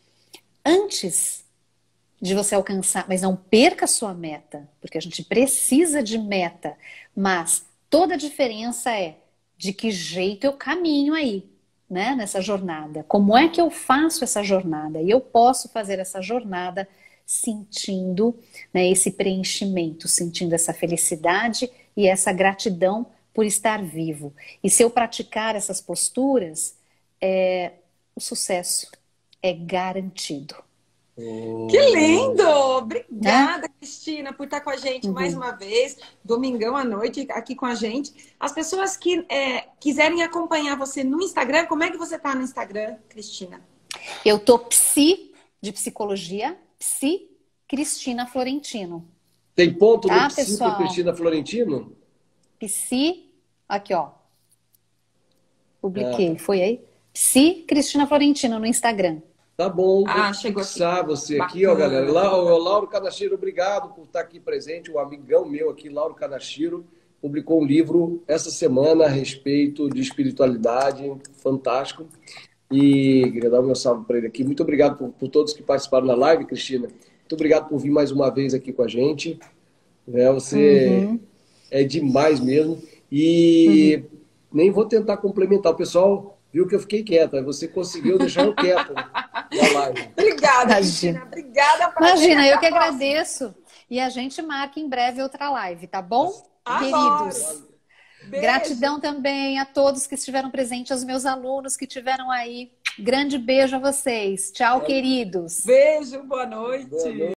antes de você alcançar, mas não perca a sua meta, porque a gente precisa de meta, mas toda a diferença é de que jeito eu caminho aí, né, nessa jornada. Como é que eu faço essa jornada? E eu posso fazer essa jornada sentindo, né, esse preenchimento, sentindo essa felicidade e essa gratidão por estar vivo. E se eu praticar essas posturas, é, o sucesso é garantido. Que lindo! Obrigada, é? Cristina, por estar com a gente uhum. mais uma vez, domingão à noite aqui com a gente. As pessoas que é, quiserem acompanhar você no Instagram, como é que você está no Instagram, Cristina? Eu tô psi, de psicologia, psi Cristina Florentino. Tem ponto tá, no psi para Cristina Florentino? Psi, aqui ó, publiquei, ah. foi aí? Psi Cristina Florentino no Instagram. Tá bom, ah, vou chegou fixar aqui. você Bacana. Aqui, ó, galera. Lá, o Lauro Canachiro, obrigado por estar aqui presente. O amigão meu aqui, Lauro Canachiro, publicou um livro essa semana a respeito de espiritualidade, fantástico. E queria dar o meu salve para ele aqui. Muito obrigado por, por todos que participaram da live, Cristina. Muito obrigado por vir mais uma vez aqui com a gente. É, você uhum. é demais mesmo. E uhum. nem vou tentar complementar. O pessoal viu que eu fiquei quieta. Você conseguiu deixar eu quieto na live. Obrigada, Cristina. Obrigada. Pra Imagina, eu que agradeço. E a gente marca em breve outra live, tá bom? Adoro. Queridos. Beijo. Gratidão também a todos que estiveram presentes, aos meus alunos que estiveram aí. Grande beijo a vocês. Tchau, é. queridos. Beijo, boa noite. Boa noite.